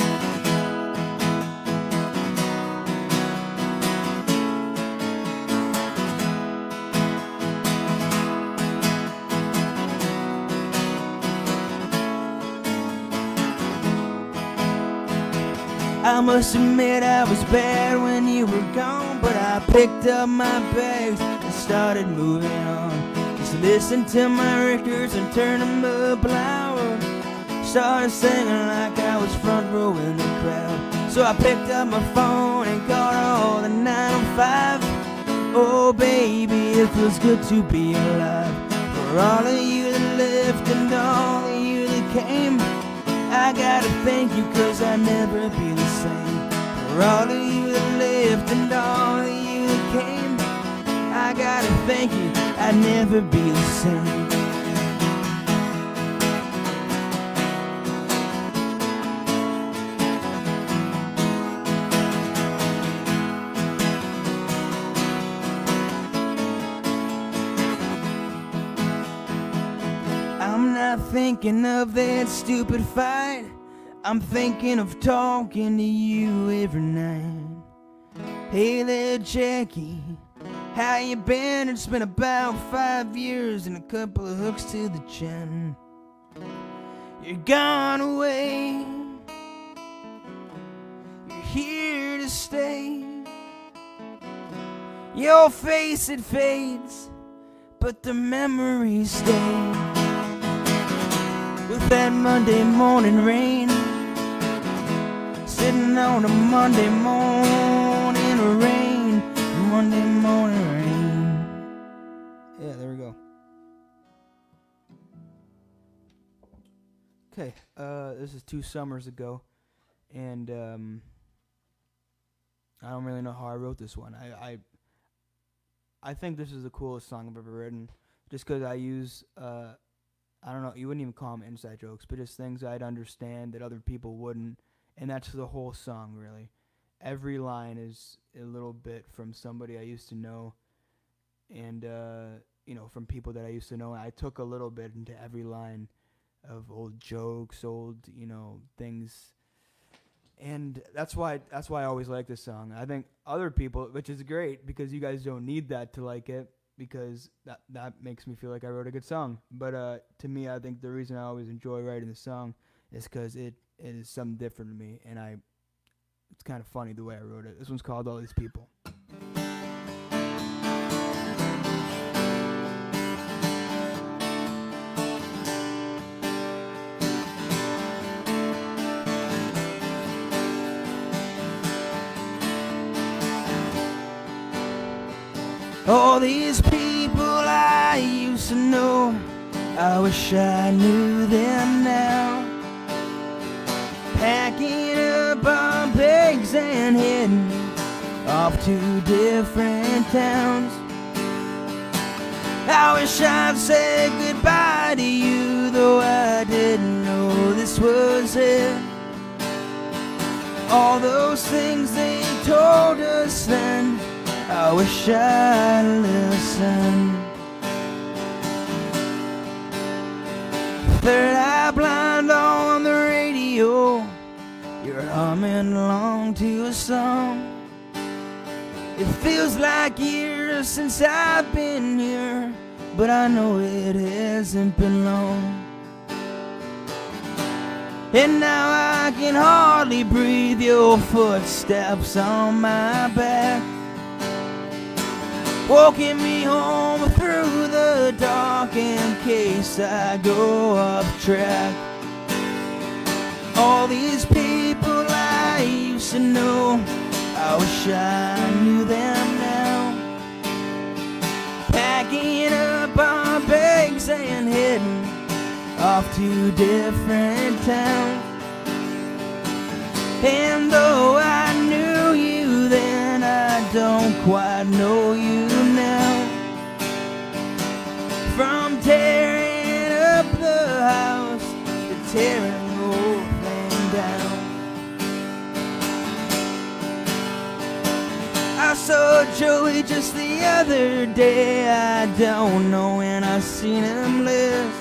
I must admit I was bad when you were gone, but I picked up my bags and started moving on. Just listened to my records and turned them up loud. Started singing like I was front row in the crowd. So I picked up my phone and called all the nine oh five. Oh baby, it feels good to be alive. For all of you that left and all of you that came, I gotta thank you, cause I'd never be the same. For all of you that left and all of you that came, I gotta thank you, I'd never be the same. I'm not thinking of that stupid fight. I'm thinking of talking to you every night. Hey there, Jackie, how you been? It's been about five years and a couple of hooks to the chin. You're gone away, you're here to stay. Your face, it fades, but the memories stay. With that Monday morning rain, sitting on a Monday morning rain, Monday morning rain. Yeah, there we go. Okay, uh, this is two summers ago, and um, I don't really know how I wrote this one. I, I, I think this is the coolest song I've ever written, just because I use, uh, I don't know, you wouldn't even call them inside jokes, but just things I'd understand that other people wouldn't. And that's the whole song, really. Every line is a little bit from somebody I used to know, and uh, you know, from people that I used to know. And I took a little bit into every line of old jokes, old, you know, things. And that's why that's why I always like this song. I think other people, which is great, because you guys don't need that to like it, because that that makes me feel like I wrote a good song. But uh, to me, I think the reason I always enjoy writing the song is because it, it is something different to me, and I it's kind of funny the way I wrote it. This one's called All These People. All these people I used to know, I wish I knew them now. Packing up our bags and heading off to different towns. I wish I'd say goodbye to you, though I didn't know this was it. All those things they told us then, I wish I'd listened. Third eye blind on the radio, you're humming along to a song. It feels like years since I've been here, but I know it hasn't been long. And now I can hardly breathe, your footsteps on my back, walking me home through the dark in case I go off track. All these people I used to know, I wish I knew them now. Packing up our bags and heading off to different towns. And though I knew you then, I don't quite know you now. From tearing up the house to tearing the whole thing down. I saw Joey just the other day, I don't know when I seen him last.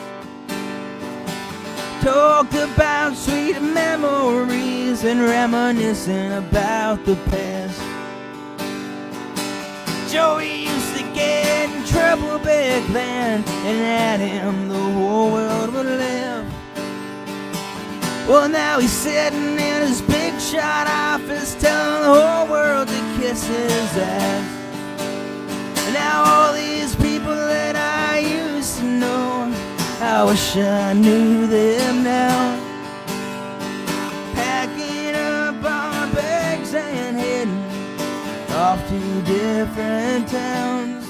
Talked about sweet memories and reminiscing about the past. Joey used to get in trouble back then, and at him the whole world would laugh. Well, now he's sitting in his big shot off is telling the whole world to kiss his ass. And now all these people that I used to know, I wish I knew them now. Packing up our bags and heading off to different towns.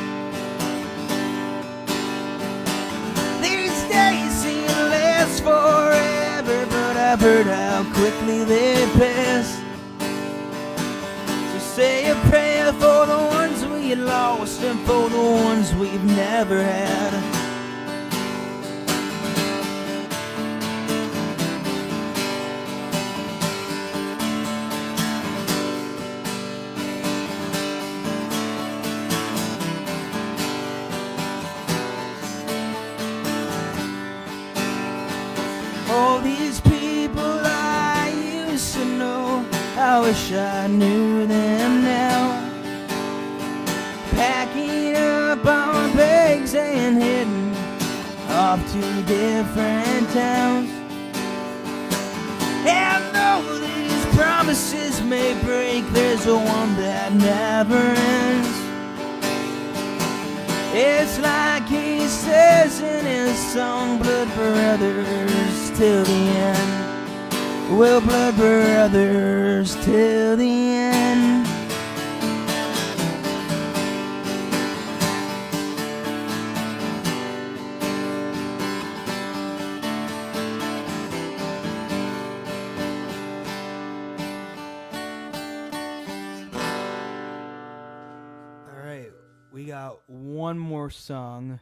These days seem to last forever, but I've heard how quickly they pass. So say a prayer for the ones we lost and for the ones we've never had. All these people I used to know, I wish I knew them now. Packing up our bags and heading off to different towns. And though these promises may break, there's a one that never ends. It's like he says in his song, blood brothers till the end. Well, blood brothers till the end. We got one more song.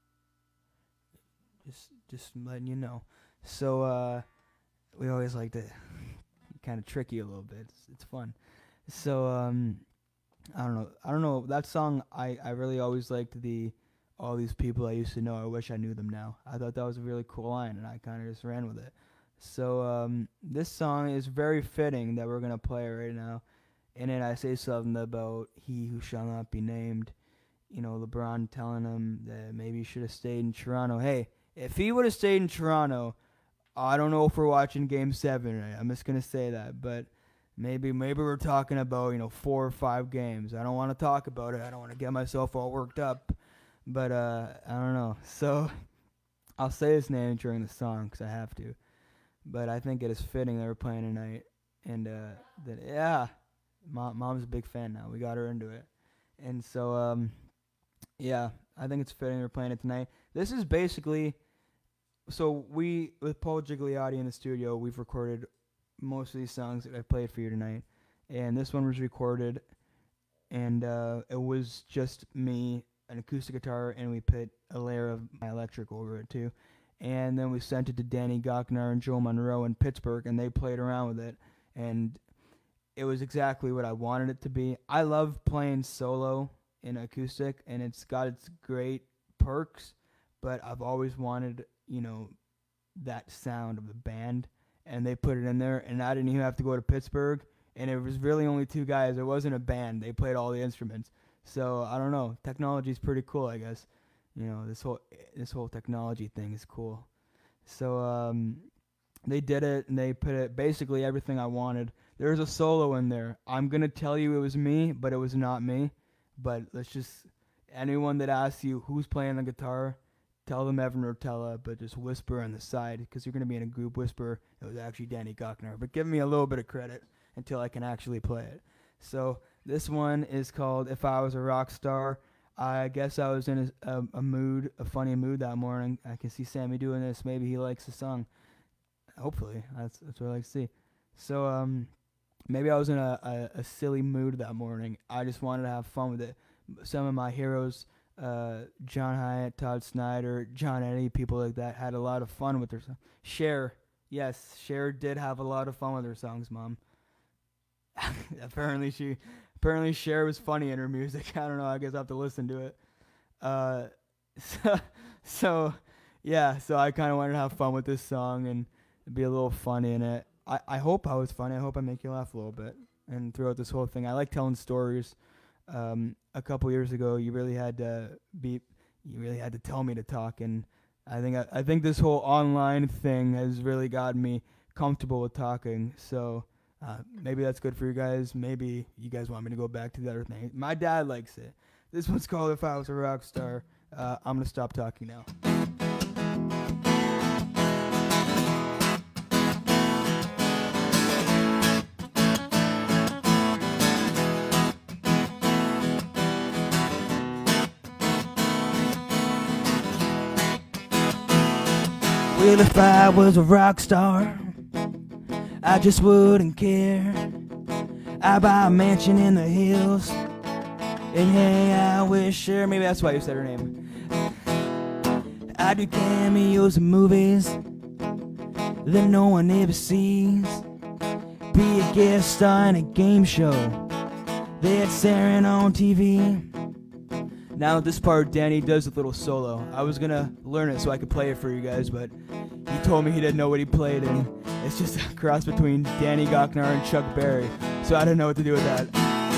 Just just letting you know. So uh we always like to kind of trick you a little bit. It's, it's fun. So um I don't know. I don't know. That song I, I really always liked the all these people I used to know, I wish I knew them now. I thought that was a really cool line and I kind of just ran with it. So um this song is very fitting that we're going to play right now. In it I say something about he who shall not be named. You know, LeBron telling him that maybe he should have stayed in Toronto. Hey, if he would have stayed in Toronto, I don't know if we're watching Game Seven. Right? I'm just gonna say that, but maybe maybe we're talking about you know four or five games. I don't want to talk about it. I don't want to get myself all worked up, but uh, I don't know. So I'll say his name during the song because I have to. But I think it is fitting that we're playing tonight, and uh, that yeah, Mom, Mom's a big fan now. We got her into it, and so um. Yeah, I think it's fitting we're playing it tonight. This is basically, so we, with Paul Gigliotti in the studio, we've recorded most of these songs that I played for you tonight. And this one was recorded, and uh, it was just me, an acoustic guitar, and we put a layer of my electric over it too. And then we sent it to Danny Gochnar and Joe Monroe in Pittsburgh, and they played around with it. And it was exactly what I wanted it to be. I love playing solo in acoustic, and it's got its great perks, but I've always wanted, you know, that sound of the band, and they put it in there, and I didn't even have to go to Pittsburgh, and it was really only two guys. It wasn't a band. They played all the instruments. So I don't know. Technology is pretty cool, I guess. You know, this whole this whole technology thing is cool. So um, they did it, and they put it basically everything I wanted. There's a solo in there. I'm gonna tell you it was me, but it was not me. But let's just, anyone that asks you who's playing the guitar, tell them Evan Rotella, but just whisper on the side, because you're going to be in a group whisper. It was actually Danny Gochnar. But give me a little bit of credit until I can actually play it. So this one is called If I Was a Rock Star. I guess I was in a, a, a mood, a funny mood that morning. I can see Sammy doing this. Maybe he likes the song. Hopefully. That's, that's what I like to see. So, um... maybe I was in a, a, a silly mood that morning. I just wanted to have fun with it. Some of my heroes, uh, John Hyatt, Todd Snyder, John Eddie, people like that, had a lot of fun with their songs. Cher, yes, Cher did have a lot of fun with her songs, Mom. apparently she, apparently Cher was funny in her music. I don't know. I guess I have to listen to it. Uh, so, so yeah. So I kind of wanted to have fun with this song and be a little funny in it. I, I hope I was funny. I hope I make you laugh a little bit. And throughout this whole thing, I like telling stories. Um, a couple years ago, you really had to be, you really had to tell me to talk. And I think I, I think this whole online thing has really gotten me comfortable with talking. So Uh, maybe that's good for you guys. Maybe you guys want me to go back to the other thing. My dad likes it. This one's called If I Was a Rock Star. Uh, I'm going to stop talking now. Well, if I was a rock star, I just wouldn't care. I'd buy a mansion in the hills, and hey, I wish her. Maybe that's why you said her name. I do cameos in movies that no one ever sees. Be a guest star in a game show that's airing on T V. Now this part, Danny does a little solo. I was gonna learn it so I could play it for you guys, but he told me he didn't know what he played, and it's just a cross between Danny Gochnar and Chuck Berry, so I didn't know what to do with that.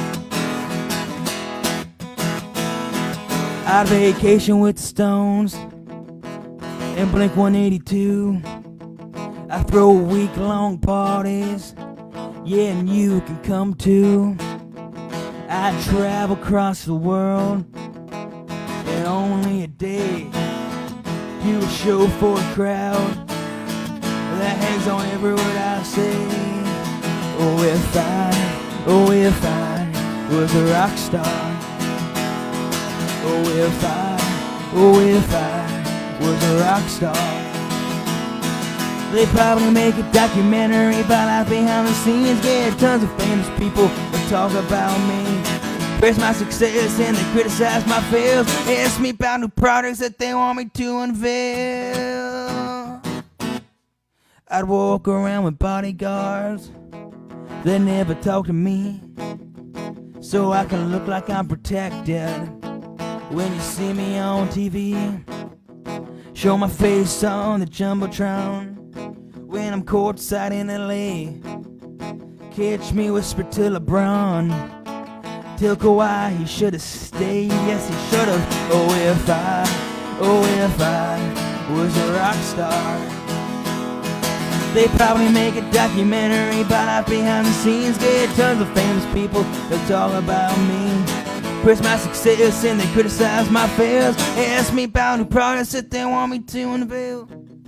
On vacation with the Stones and Blink one eighty-two. I throw week-long parties, yeah, and you can come too. I travel across the world in only a day. Do a show for a crowd that hangs on every word I say. Oh, if I, oh, if I was a rock star. Oh, if I, oh, if I was a rock star. They'd probably make a documentary about life behind the scenes. Get tons of famous people that talk about me. Praise my success and they criticize my fails. Ask me about new products that they want me to unveil. I'd walk around with bodyguards that never talk to me, so I can look like I'm protected when you see me on T V. Show my face on the Jumbotron when I'm courtside in L A. Catch me whisper to LeBron, tell Kawhi he should've stayed. Yes, he should've. Oh, if I, oh, if I was a rock star. They'd probably make a documentary about life behind the scenes. Get tons of famous people that talk about me. Praise my success and they criticize my fails. Ask me about new products that they want me to unveil.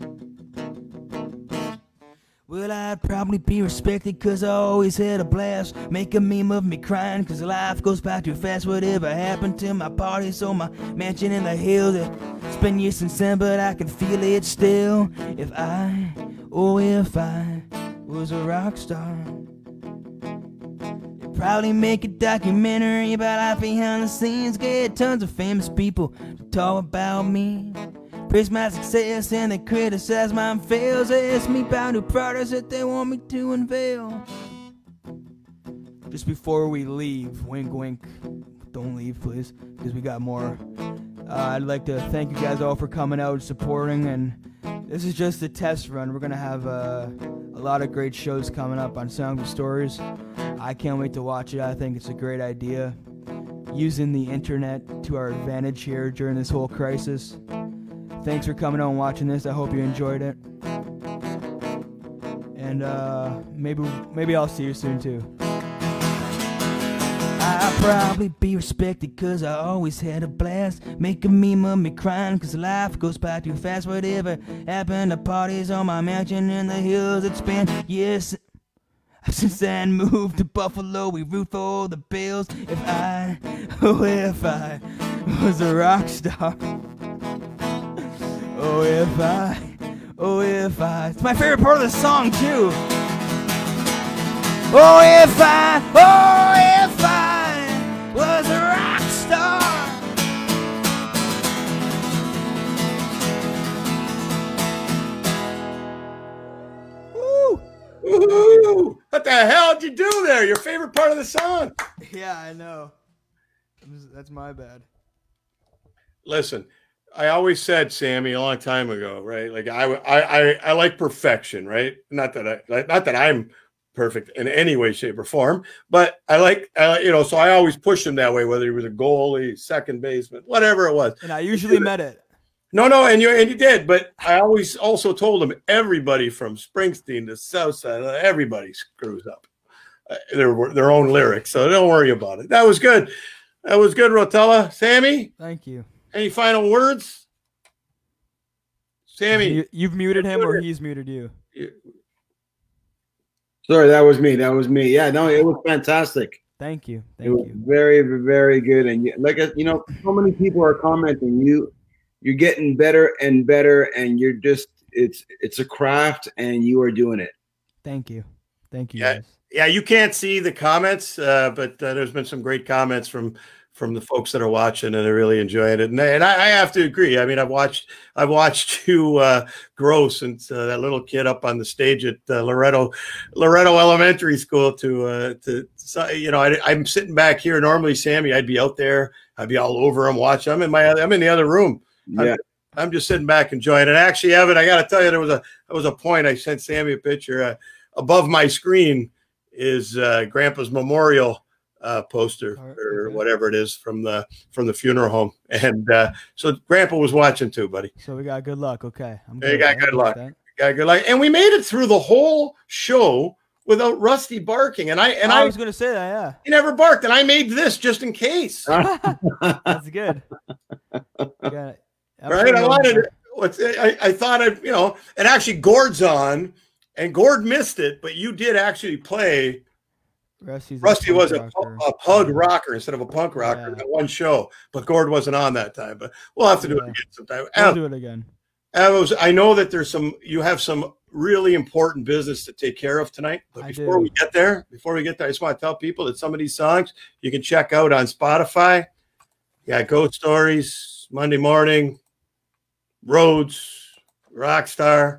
Well, I'd probably be respected cause I always had a blast. Make a meme of me crying cause life goes by too fast. Whatever happened to my parties or my mansion in the hills? It's been years since then, but I can feel it still. If I, oh if I was a rock star, they'd probably make a documentary about life behind the scenes. Get tons of famous people to talk about me. Praise my success and they criticize my fails. They ask me about new products that they want me to unveil. Just before we leave, wink wink, don't leave please, because we got more. Uh, I'd like to thank you guys all for coming out and supporting, and this is just a test run. We're going to have uh, a lot of great shows coming up on Songs and Stories. I can't wait to watch it. I think it's a great idea, using the internet to our advantage here during this whole crisis. Thanks for coming out and watching this. I hope you enjoyed it. And uh, maybe maybe I'll see you soon too. I'll probably be respected cause I always had a blast. Make a meme of me crying cause life goes by too fast. Whatever happened to parties on my mansion in the hills? It's been years since I moved to Buffalo. We root for all the Bills. If I, oh if I was a rock star. Oh, if I, oh, if I. It's my favorite part of the song, too. Oh, if I, oh, if I was a rock star. Woo! Woo! What the hell did you do there? Your favorite part of the song. Yeah, I know. That's my bad. Listen. I always said, Sammy, a long time ago, right? Like I, I, I, I like perfection, right? Not that I, not that I'm perfect in any way, shape, or form, but I like, uh, you know, so I always pushed him that way, whether he was a goalie, second baseman, whatever it was. And I usually met it. No, no, and you and you did, but I always also told him everybody from Springsteen to Southside, everybody screws up. uh, their their own lyrics. So don't worry about it. That was good. That was good, Rotella. Sammy, Thank you. any final words? Sammy, You, you've muted him, or he's muted you. Sorry, that was me. That was me. Yeah, no, it was fantastic. Thank you. Thank it was you. very, very good. And you- like you know, so many people are commenting. You, you're getting better and better, and you're just it's it's a craft, and you are doing it. Thank you. Thank you. Yeah, guys. yeah. You can't see the comments, uh, but uh, there's been some great comments from from the folks that are watching, and they're really enjoying it. And, and I, I have to agree. I mean, I've watched I've watched you uh, grow since uh, that little kid up on the stage at uh, Loretto Loretto Elementary School to uh, to so, you know I, I'm sitting back here. Normally, Sammy, I'd be out there. I'd be all over him watching. I'm in my I'm in the other room. Yeah. I'm, I'm just sitting back enjoying it. Actually, Evan, I got to tell you, there was a there was a point. I sent Sammy a picture. Uh, above my screen is uh, Grandpa's memorial uh, poster Right, or okay. whatever it is from the from the funeral home, and uh, so Grandpa was watching too, buddy. So we got good luck. Okay. I'm You good. got I good like luck. that. You got good luck, and we made it through the whole show without Rusty barking. And I and I I was gonna say that. Yeah. he never barked, and I made this just in case. That's good. You got it. Right? I wanted what's I, I thought I'd, you know, and actually Gord's on, and Gord missed it, but you did actually play. Rusty's Rusty was a, rocker. a pug rocker instead of a punk rocker Yeah. in that one show, but Gord wasn't on that time. But we'll have to do Yeah. it again sometime. We'll Ev, do it again. Ev, was- I know that there's some, you have some really important business to take care of tonight. But I before do. we get there, before we get there, I just want to tell people that some of these songs you can check out on Spotify. Yeah, Ghost Stories, Monday Morning, Roads, Rockstar.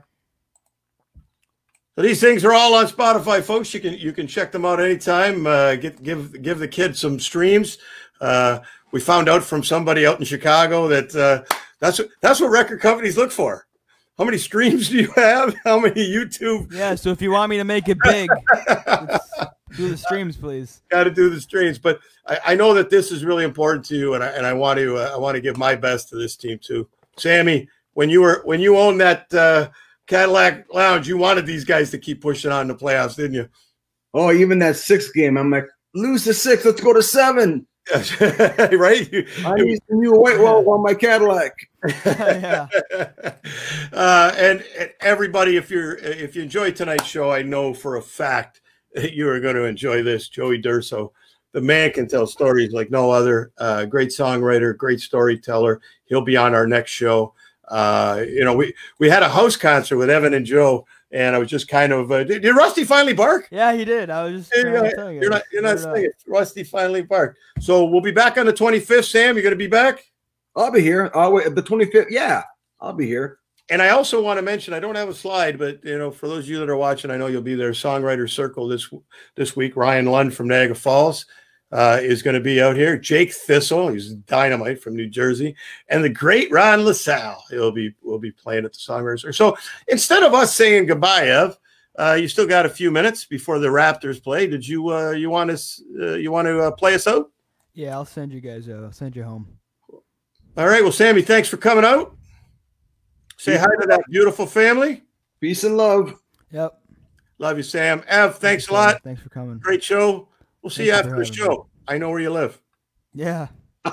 So these things are all on Spotify, folks. You can you can check them out anytime. Uh, get give give the kids some streams. Uh, we found out from somebody out in Chicago that uh, that's what that's what record companies look for. How many streams do you have? How many YouTube? Yeah. So if you want me to make it big, let's do the streams, please. Got to do the streams, but I, I know that this is really important to you, and I and I want to uh, I want to give my best to this team too. Sammy, when you were when you owned that uh, Cadillac Lounge, you wanted these guys to keep pushing on the playoffs, didn't you? Oh, even that sixth game, I'm like, lose the six, let's go to seven. Right? You, I need some new white wall on my Cadillac. Yeah. uh, and, and everybody, if you're if you enjoy tonight's show, I know for a fact that you are going to enjoy this. Joey Durso, the man can tell stories like no other. Uh, great songwriter, great storyteller. He'll be on our next show. Uh, you know, we we had a house concert with Evan and Joe, and I was just kind of. Uh, did, did Rusty finally bark? Yeah, he did. I was just You're trying not, to tell you. you're not, you're not Put it up. singing. Rusty finally barked. So we'll be back on the twenty-fifth. Sam, you're going to be back? I'll be here. I'll wait. The twenty-fifth. Yeah, I'll be here. And I also want to mention, I don't have a slide, but you know, for those of you that are watching, I know you'll be there. Songwriter Circle this this week. Ryan Lund from Niagara Falls uh, is going to be out here. Jake Thistle, he's dynamite from New Jersey, and the great Ron LaSalle. He'll be will be playing at the Songwriter Circle. So instead of us saying goodbye, Ev, uh, you still got a few minutes before the Raptors play. Did you uh, you want us uh, you want to uh, play us out? Yeah, I'll send you guys out. I'll send you home. All right. Well, Sammy, thanks for coming out. Say hi to that beautiful family. Peace and love. Yep. Love you, Sam. Ev, thanks a lot. Thanks for coming. Great show. We'll see Thank you you for after the having me. show. I know where you live. Yeah.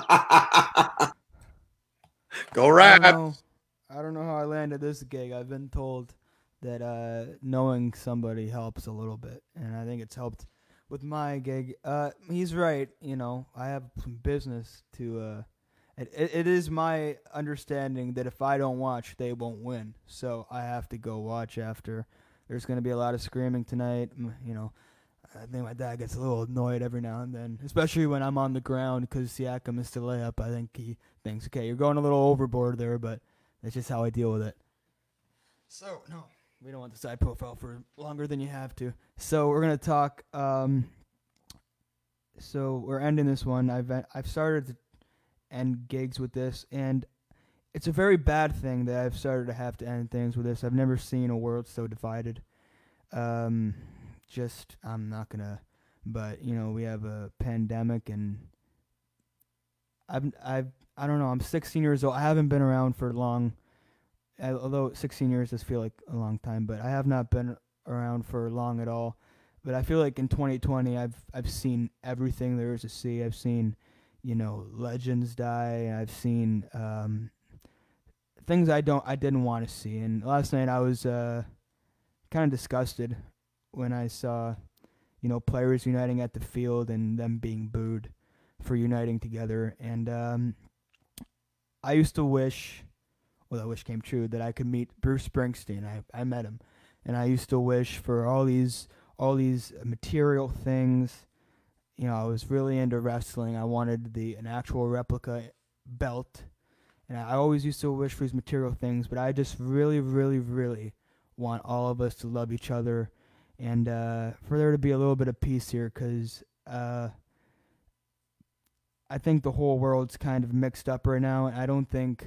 Go I Rap. don't know, I don't know how I landed this gig. I've been told that uh, knowing somebody helps a little bit, and I think it's helped with my gig. Uh, he's right. You know, I have some business to. Uh, it, it, it is my understanding that if I don't watch, they won't win. So I have to go watch after. There's going to be a lot of screaming tonight. Mm, You know, I think my dad gets a little annoyed every now and then, especially when I'm on the ground because Siakam is still layup. I think he thinks, okay, you're going a little overboard there, but that's just how I deal with it. So, no, we don't want the side profile for longer than you have to. So we're going to talk. Um, so we're ending this one. I've I've started to end gigs with this, and it's a very bad thing that I've started to have to end things with this. I've never seen a world so divided. Um, just, I'm not going to, but, you know, we have a pandemic, and I've, I've, I don't know, I'm sixteen years old. I haven't been around for long, although sixteen years does feel like a long time, but I have not been around for long at all. but I feel like in twenty twenty, I've I've seen everything there is to see. I've seen, you know, legends die. I've seen um, things I don't I didn't want to see. And last night I was uh, kind of disgusted when I saw, you know, players uniting at the field and them being booed for uniting together. And um, I used to wish, well, that wish came true, that I could meet Bruce Springsteen. I I met him, and I used to wish for all these all these material things. You know, I was really into wrestling. I wanted the an actual replica belt, and I always used to wish for these material things. But I just really, really, really want all of us to love each other, and uh, for there to be a little bit of peace here, because uh, I think the whole world's kind of mixed up right now, and I don't think.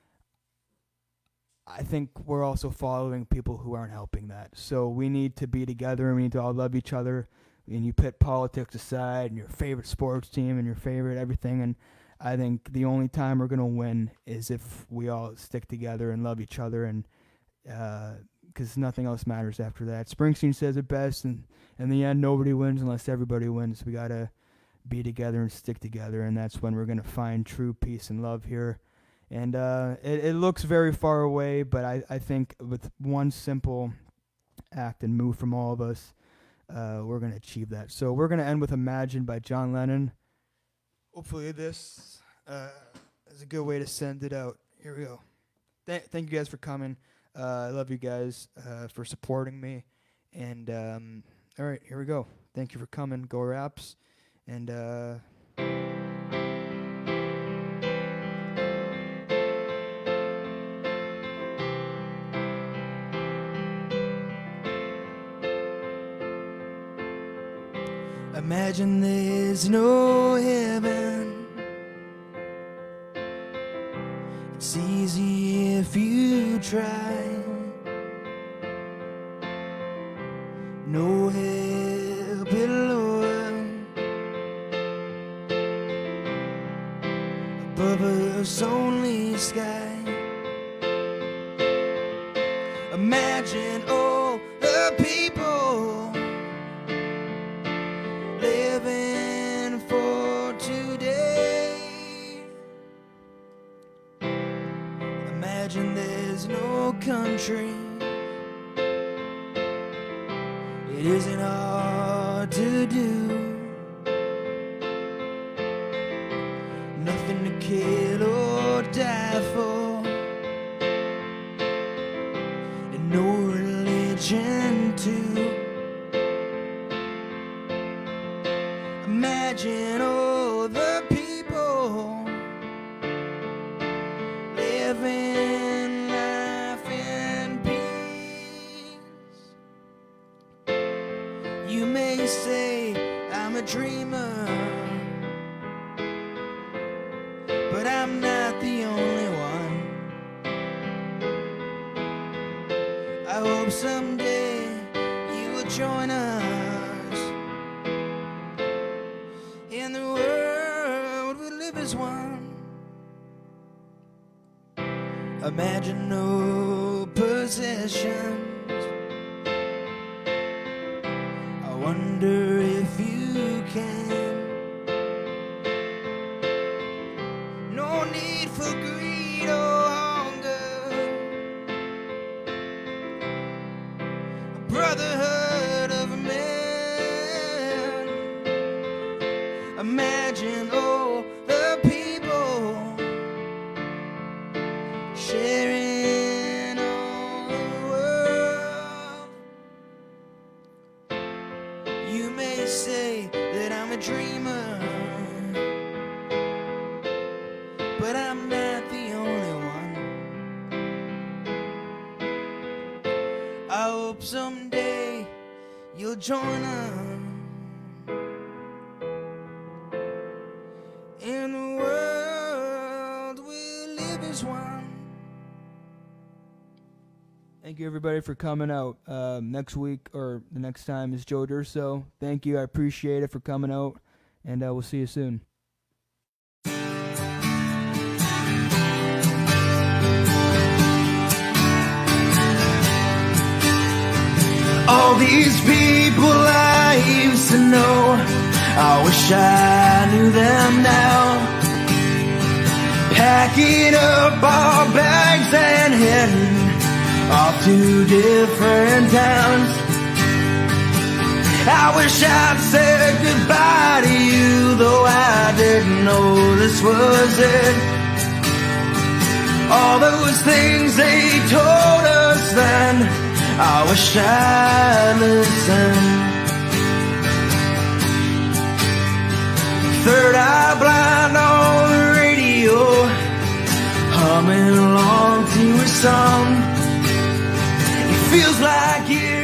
I think we're also following people who aren't helping that. So we need to be together, and we need to all love each other. And you put politics aside and your favorite sports team and your favorite everything. And I think the only time we're going to win is if we all stick together and love each other. And because uh, nothing else matters after that. Springsteen says it best. And in the end, nobody wins unless everybody wins. We got to be together and stick together. And that's when we're going to find true peace and love here. And uh, it, it looks very far away, but I, I think with one simple act and move from all of us, uh, we're going to achieve that. So we're going to end with Imagine by John Lennon. Hopefully this uh, is a good way to send it out. Here we go. Th- thank you guys for coming. Uh, I love you guys uh, for supporting me. And um, all right, here we go. Thank you for coming. Go Raps. And... Uh, Imagine there's no heaven. It's easy if you try. No hell below, above us only sky. Imagine all the people living for today. Imagine there's no country. It isn't hard to do. Nothing to kill or die for, and no religion too. Imagine all the people living life in peace. You may say I'm a dreamer, but I'm not the only one. I hope someday you will join us. In the world we live as one. Imagine no possessions. I wonder if you can. No need for greed or hunger. A brotherhood of men. Imagine all the people sharing all the world. You may say that I'm a dreamer, but I'm not the only one. I hope someday you'll join us. In the world we live as one. Thank you everybody for coming out. Um, next week or the next time is Joe Durso. Thank you. I appreciate it for coming out, and uh, we'll see you soon. All these people I know. I wish I knew them now. Packing up our bags and heading off to different towns. I wish I'd said goodbye to you, though I didn't know this was it. All those things they told us then, I wish I'd listened. Third Eye Blind on the radio, humming along to a song. It feels like years